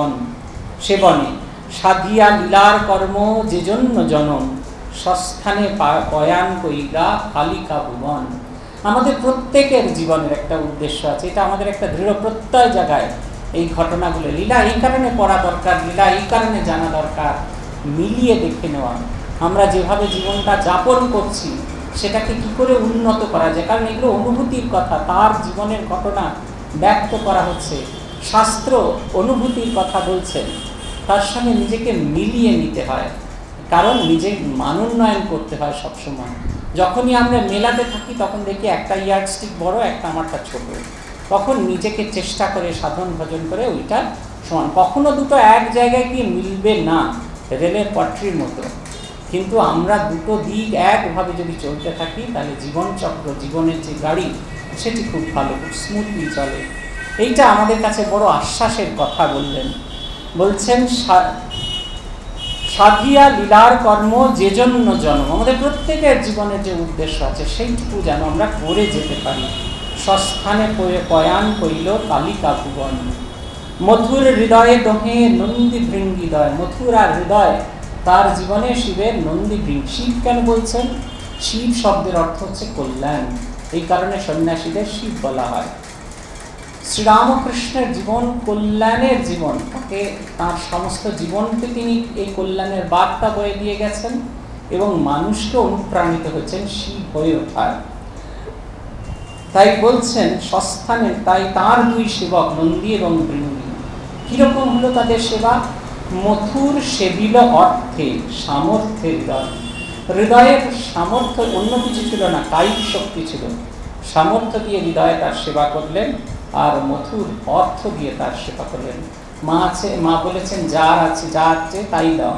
সেবনে, সাধিয়া লীলার কর্ম যে জন্য জনম, সস্থানে পয়ান কইলা কালিকা ভুবন। আমাদের প্রত্যেকের জীবনের একটা উদ্দেশ্য আছে, এটা আমাদের একটা দৃঢ় প্রত্যয় জায়গায়। এই ঘটনাগুলো, লীলা এই কারণে পড়া দরকার, লীলা এই কারণে জানা দরকার, মিলিয়ে দেখে নেওয়া। আমরা যেভাবে জীবনটা যাপন করছি সেটাকে কি করে উন্নত করা যায়, কারণ এগুলো অনুভূতির কথা, তার জীবনের ঘটনা ব্যক্ত করা হচ্ছে। শাস্ত্র অনুভূতির কথা বলছেন, তার সঙ্গে নিজেকে মিলিয়ে নিতে হয়, কারণ নিজের মানোন্নয়ন করতে হয় সবসময়। যখনই আমরা মেলাতে থাকি তখন দেখি একটা ইয়ার্ডস্টিক বড়, একটা আমারটা ছোট, তখন নিজেকে চেষ্টা করে সাধন ভজন করে ওইটা সমান। কখনো দুটো এক জায়গায় গিয়ে মিলবে না, রেলের পটরির মতো। কিন্তু আমরা দুটো দিক একভাবে যদি চলতে থাকি, তাহলে জীবনচক্র, জীবনের যে গাড়ি, সেটি খুব ভালো, খুব স্মুথলি চলে। এইটা আমাদের কাছে বড় আশ্বাসের কথা বললেন। বলছেন সাধিয়া লীলার কর্ম যে জন্য জন্ম, আমাদের প্রত্যেকের জীবনের যে উদ্দেশ্য আছে সেইটুকু যেন আমরা করে যেতে পারি। সস্থানে পয়ান কইল কালিকা ভুবন। মথুর হৃদয়ে দহে নন্দী ভৃঙ্গিদয়, মথুর আর হৃদয় তার জীবনে শিবের নন্দী ভৃঙ্গ। শিব কেন বলছেন? শিব শব্দের অর্থ হচ্ছে কল্যাণ, এই কারণে সন্ন্যাসীদের শিব বলা হয়। শ্রীরামকৃষ্ণের জীবন কল্যাণের জীবন, তাকে তাঁর সমস্ত জীবনকে তিনি এই কল্যাণের বার্তা বয়ে দিয়ে গেছেন এবং মানুষকে অনুপ্রাণিত হয়েছেন শিব হয়ে ওঠার। তাই বলছেন সস্থানে, তাই তার 2 সেবক নন্দী এবং ভৃঙ্গি। কিরকম হলো তাদের সেবা? মথুর সেবিল অর্থে সামর্থ্যে হৃদয়। হৃদয়ের সামর্থ্য, অন্য কিছু ছিল না, কায়িক শক্তি ছিল। সামর্থ্য দিয়ে হৃদয়ে তার সেবা করলেন, আর মথুর অর্থ দিয়ে তার সেবা করলেন। মা বলেছেন যার আছে তাই দাও।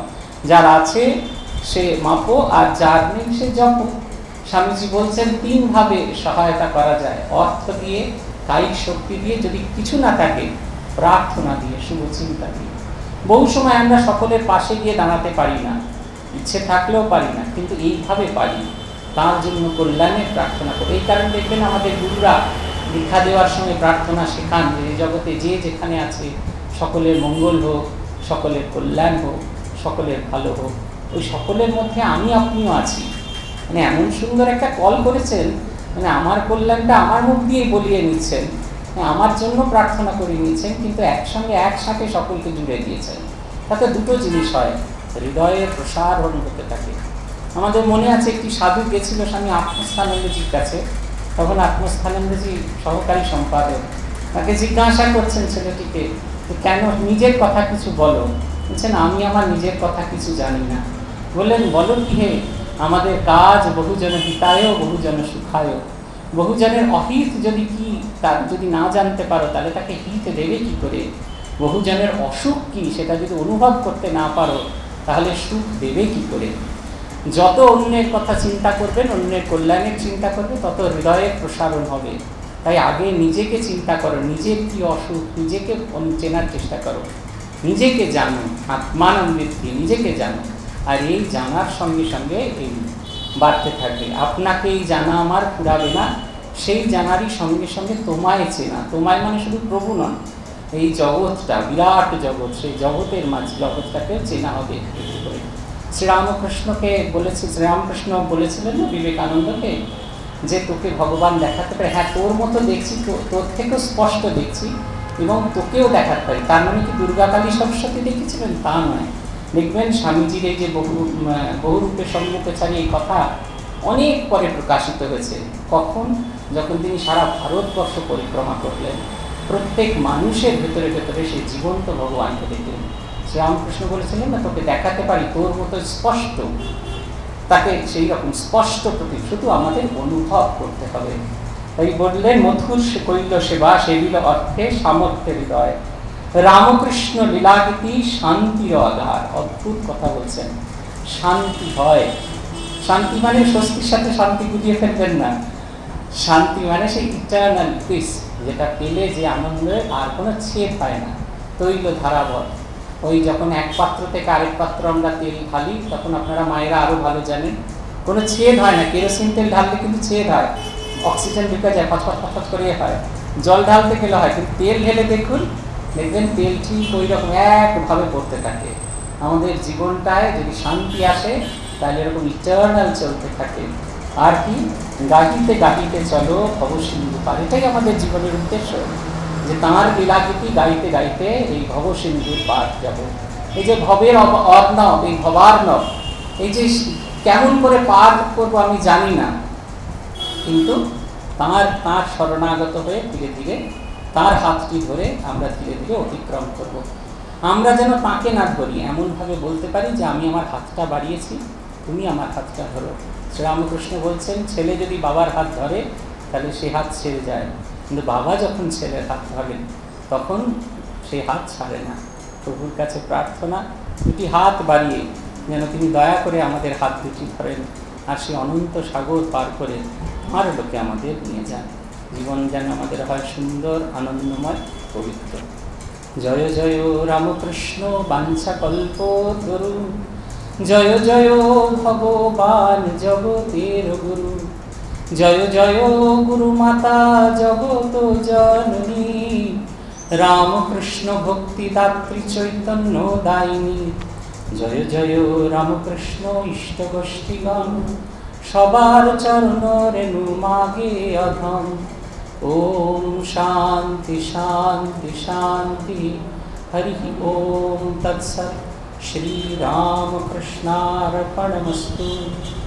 যার আছে সে মাপো, আর যার নেই সে জপো। স্বামীজি বলছেন 3 ভাবে সহায়তা করা যায়, অর্থ দিয়ে, কায়িক শক্তি দিয়ে, যদি কিছু না থাকে প্রার্থনা দিয়ে, শুভ চিন্তা দিয়ে। বহু সময় আমরা সকলের পাশে গিয়ে দাঁড়াতে পারি না, ইচ্ছে থাকলেও পারি না, কিন্তু এইভাবে পারি, তার জন্য কল্যাণের প্রার্থনা করি। এই কারণে দেখবেন আমাদের গুরুরা দীক্ষা দেওয়ার সময় প্রার্থনা শেখান যে এই জগতে যে যেখানে আছে সকলের মঙ্গল হোক, সকলের কল্যাণ হোক, সকলের ভালো হোক। ওই সকলের মধ্যে আমি আপনিও আছি। মানে এমন সুন্দর একটা কল করেছেন, মানে আমার কল্যাণটা আমার মুখ দিয়েই বলিয়ে নিচ্ছেন, আমার জন্য প্রার্থনা করে নিয়েছেন, কিন্তু একসঙ্গে একসাথে সকলকে জুড়ে দিয়েছেন। তাতে দুটো জিনিস হয়, হৃদয়ের প্রসারণ হতে থাকে। আমাদের মনে আছে একটি সাধু গেছিল স্বামী আত্মস্থানন্দজির কাছে, তখন আত্মস্থানন্দজি সহকারী সম্পাদক, তাকে জিজ্ঞাসা করছেন ছেলেটিকে, কেন নিজের কথা কিছু বলো। বলছেন আমি আমার নিজের কথা কিছু জানি না। বললেন বলো কি হে, আমাদের কাজ বহুজন হিতায় বহুজন সুখায়। বহুজনের অহিত যদি কি তার যদি না জানতে পারো তাহলে তাকে হিত দেবে কি করে। বহুজনের অসুখ কি সেটা যদি অনুভব করতে না পারো তাহলে সুখ দেবে কি করে। যত অন্যের কথা চিন্তা করবেন, অন্যের কল্যাণের চিন্তা করবে, তত হৃদয়ের প্রসারণ হবে। তাই আগে নিজেকে চিন্তা করো, নিজের কি অসুখ নিজেকে চেনার চেষ্টা করো, নিজেকে জানো, আত্মানন্দিত নিজেকে জানো। আর এই জানার সঙ্গে সঙ্গে এই বাড়তে থাকবে। আপনাকেই জানা আমার ফুরাবে না, সেই জানারই সঙ্গে সঙ্গে তোমায় চেনা। তোমায় মানে শুধু প্রভু নন, এই জগৎটা বিরাট জগৎ, সেই জগতের মাঝে জগৎটাকে চেনা হবে। শ্রীরামকৃষ্ণকে বলেছে, শ্রীরামকৃষ্ণ বলেছিলেন না বিবেকানন্দকে যে তোকে ভগবান দেখাতে পারে। হ্যাঁ, তোর মতো দেখছি, তোর থেকেও স্পষ্ট দেখছি এবং তোকেও দেখাতে পারি। তার মানে কি দুর্গা কালী সরস্বতী দেখেছিলেন? তা নয়। দেখবেন স্বামীজির এই যে বহুরূপে সম্মুখচারী এই কথা অনেক পরে প্রকাশিত হয়েছে। কখন? যখন তিনি সারা ভারতবর্ষ পরিক্রমা করলেন, প্রত্যেক মানুষের ভেতরে ভেতরে সেই জীবন্ত ভগবানকে দেখলেন। শ্রীরামকৃষ্ণ বলেছিলেন না, তোকে দেখাতে পারি তোর মতো স্পষ্ট। তাকে সেই রকম স্পষ্ট প্রতি শুধু আমাদের অনুভব করতে হবে। তাই বললেন মধুর কৈল সেবা সেবিল অর্থে সামর্থ্য হৃদয়, রামকৃষ্ণ লীলাগীতি শান্তির আধার। অদ্ভুত কথা বলছেন, শান্তি হয়। শান্তি মানে স্বস্তির সাথে শান্তি বুঝিয়ে ফেলবেন না। শান্তি মানে সেই ইটারনাল পিস, যেটা পেলে যে আনন্দের আর কোনো ছেদ হয় না, তৈল ধারাবর। ওই যখন এক পাত্র থেকে আরেক পাত্র আমরা তেল ঢালি, তখন আপনারা মায়েরা আরও ভালো জানেন, কোনো ছেদ হয় না। কেরোসিন তেল ঢাললে কিন্তু ছেদ হয়, অক্সিজেন ঢুকে যায়, ফটফট ফটফট করে হয়। জল ঢালতে গেলে হয়, কিন্তু তেল ঢেলে দেখুন, দেখবেন তেল ঠিক ওই রকম একভাবে পড়তে থাকে। আমাদের জীবনটায় যদি শান্তি আসে তাহলে এরকম ইটারনাল চলতে থাকে। আর কি, গাহিতে গাহিতে চলো ভবসিন্ধু পার। এটাই আমাদের জীবনের উদ্দেশ্য, যে তাঁর লীলাগীতি গাইতে গাইতে এই ভবসিন্ধুর পার যাব। এই যে ভবের অর্ণব, এই ভবার্ণব, এই যে কেমন করে পার করবো আমি জানি না, কিন্তু তাঁর শরণাগত হয়ে ধীরে ধীরে তার হাতটি ধরে আমরা ধীরে ধীরে অতিক্রম করব। আমরা যেন তাকে না ধরি, এমনভাবে বলতে পারি যে আমি আমার হাতটা বাড়িয়েছি, তুমি আমার হাতটা ধরো। শ্রীরামকৃষ্ণ বলছেন ছেলে যদি বাবার হাত ধরে তাহলে সে হাত ছেড়ে যায়, কিন্তু বাবা যখন ছেলের হাত ধরেন তখন সেই হাত ছাড়ে না। প্রভুর কাছে প্রার্থনা, দুটি হাত বাড়িয়ে যেন তিনি দয়া করে আমাদের হাত দুটি ধরেন, আর সেই অনন্ত সাগর পার করে আমার লোকে আমাদের নিয়ে যান। জীবন যেন আমাদের হয় সুন্দর, আনন্দময়, পবিত্র। জয় জয় রামকৃষ্ণ বাঞ্ছা কল্প তরু, জয় জয় ভগবান জগতের গুরু, জয় জয় গুরু মাতা জগত জননী, রামকৃষ্ণ ভক্তি দাত্রী চৈতন্য দায়িনী। জয় জয় রামকৃষ্ণ ইষ্ট গোষ্ঠীগণ, সবার চরণ রেণু মাগে অধম। ওম শান্তি শান্তি শান্তি, হরি ওম তৎসৎ। শ্রী রামকৃষ্ণার্পণমস্তু।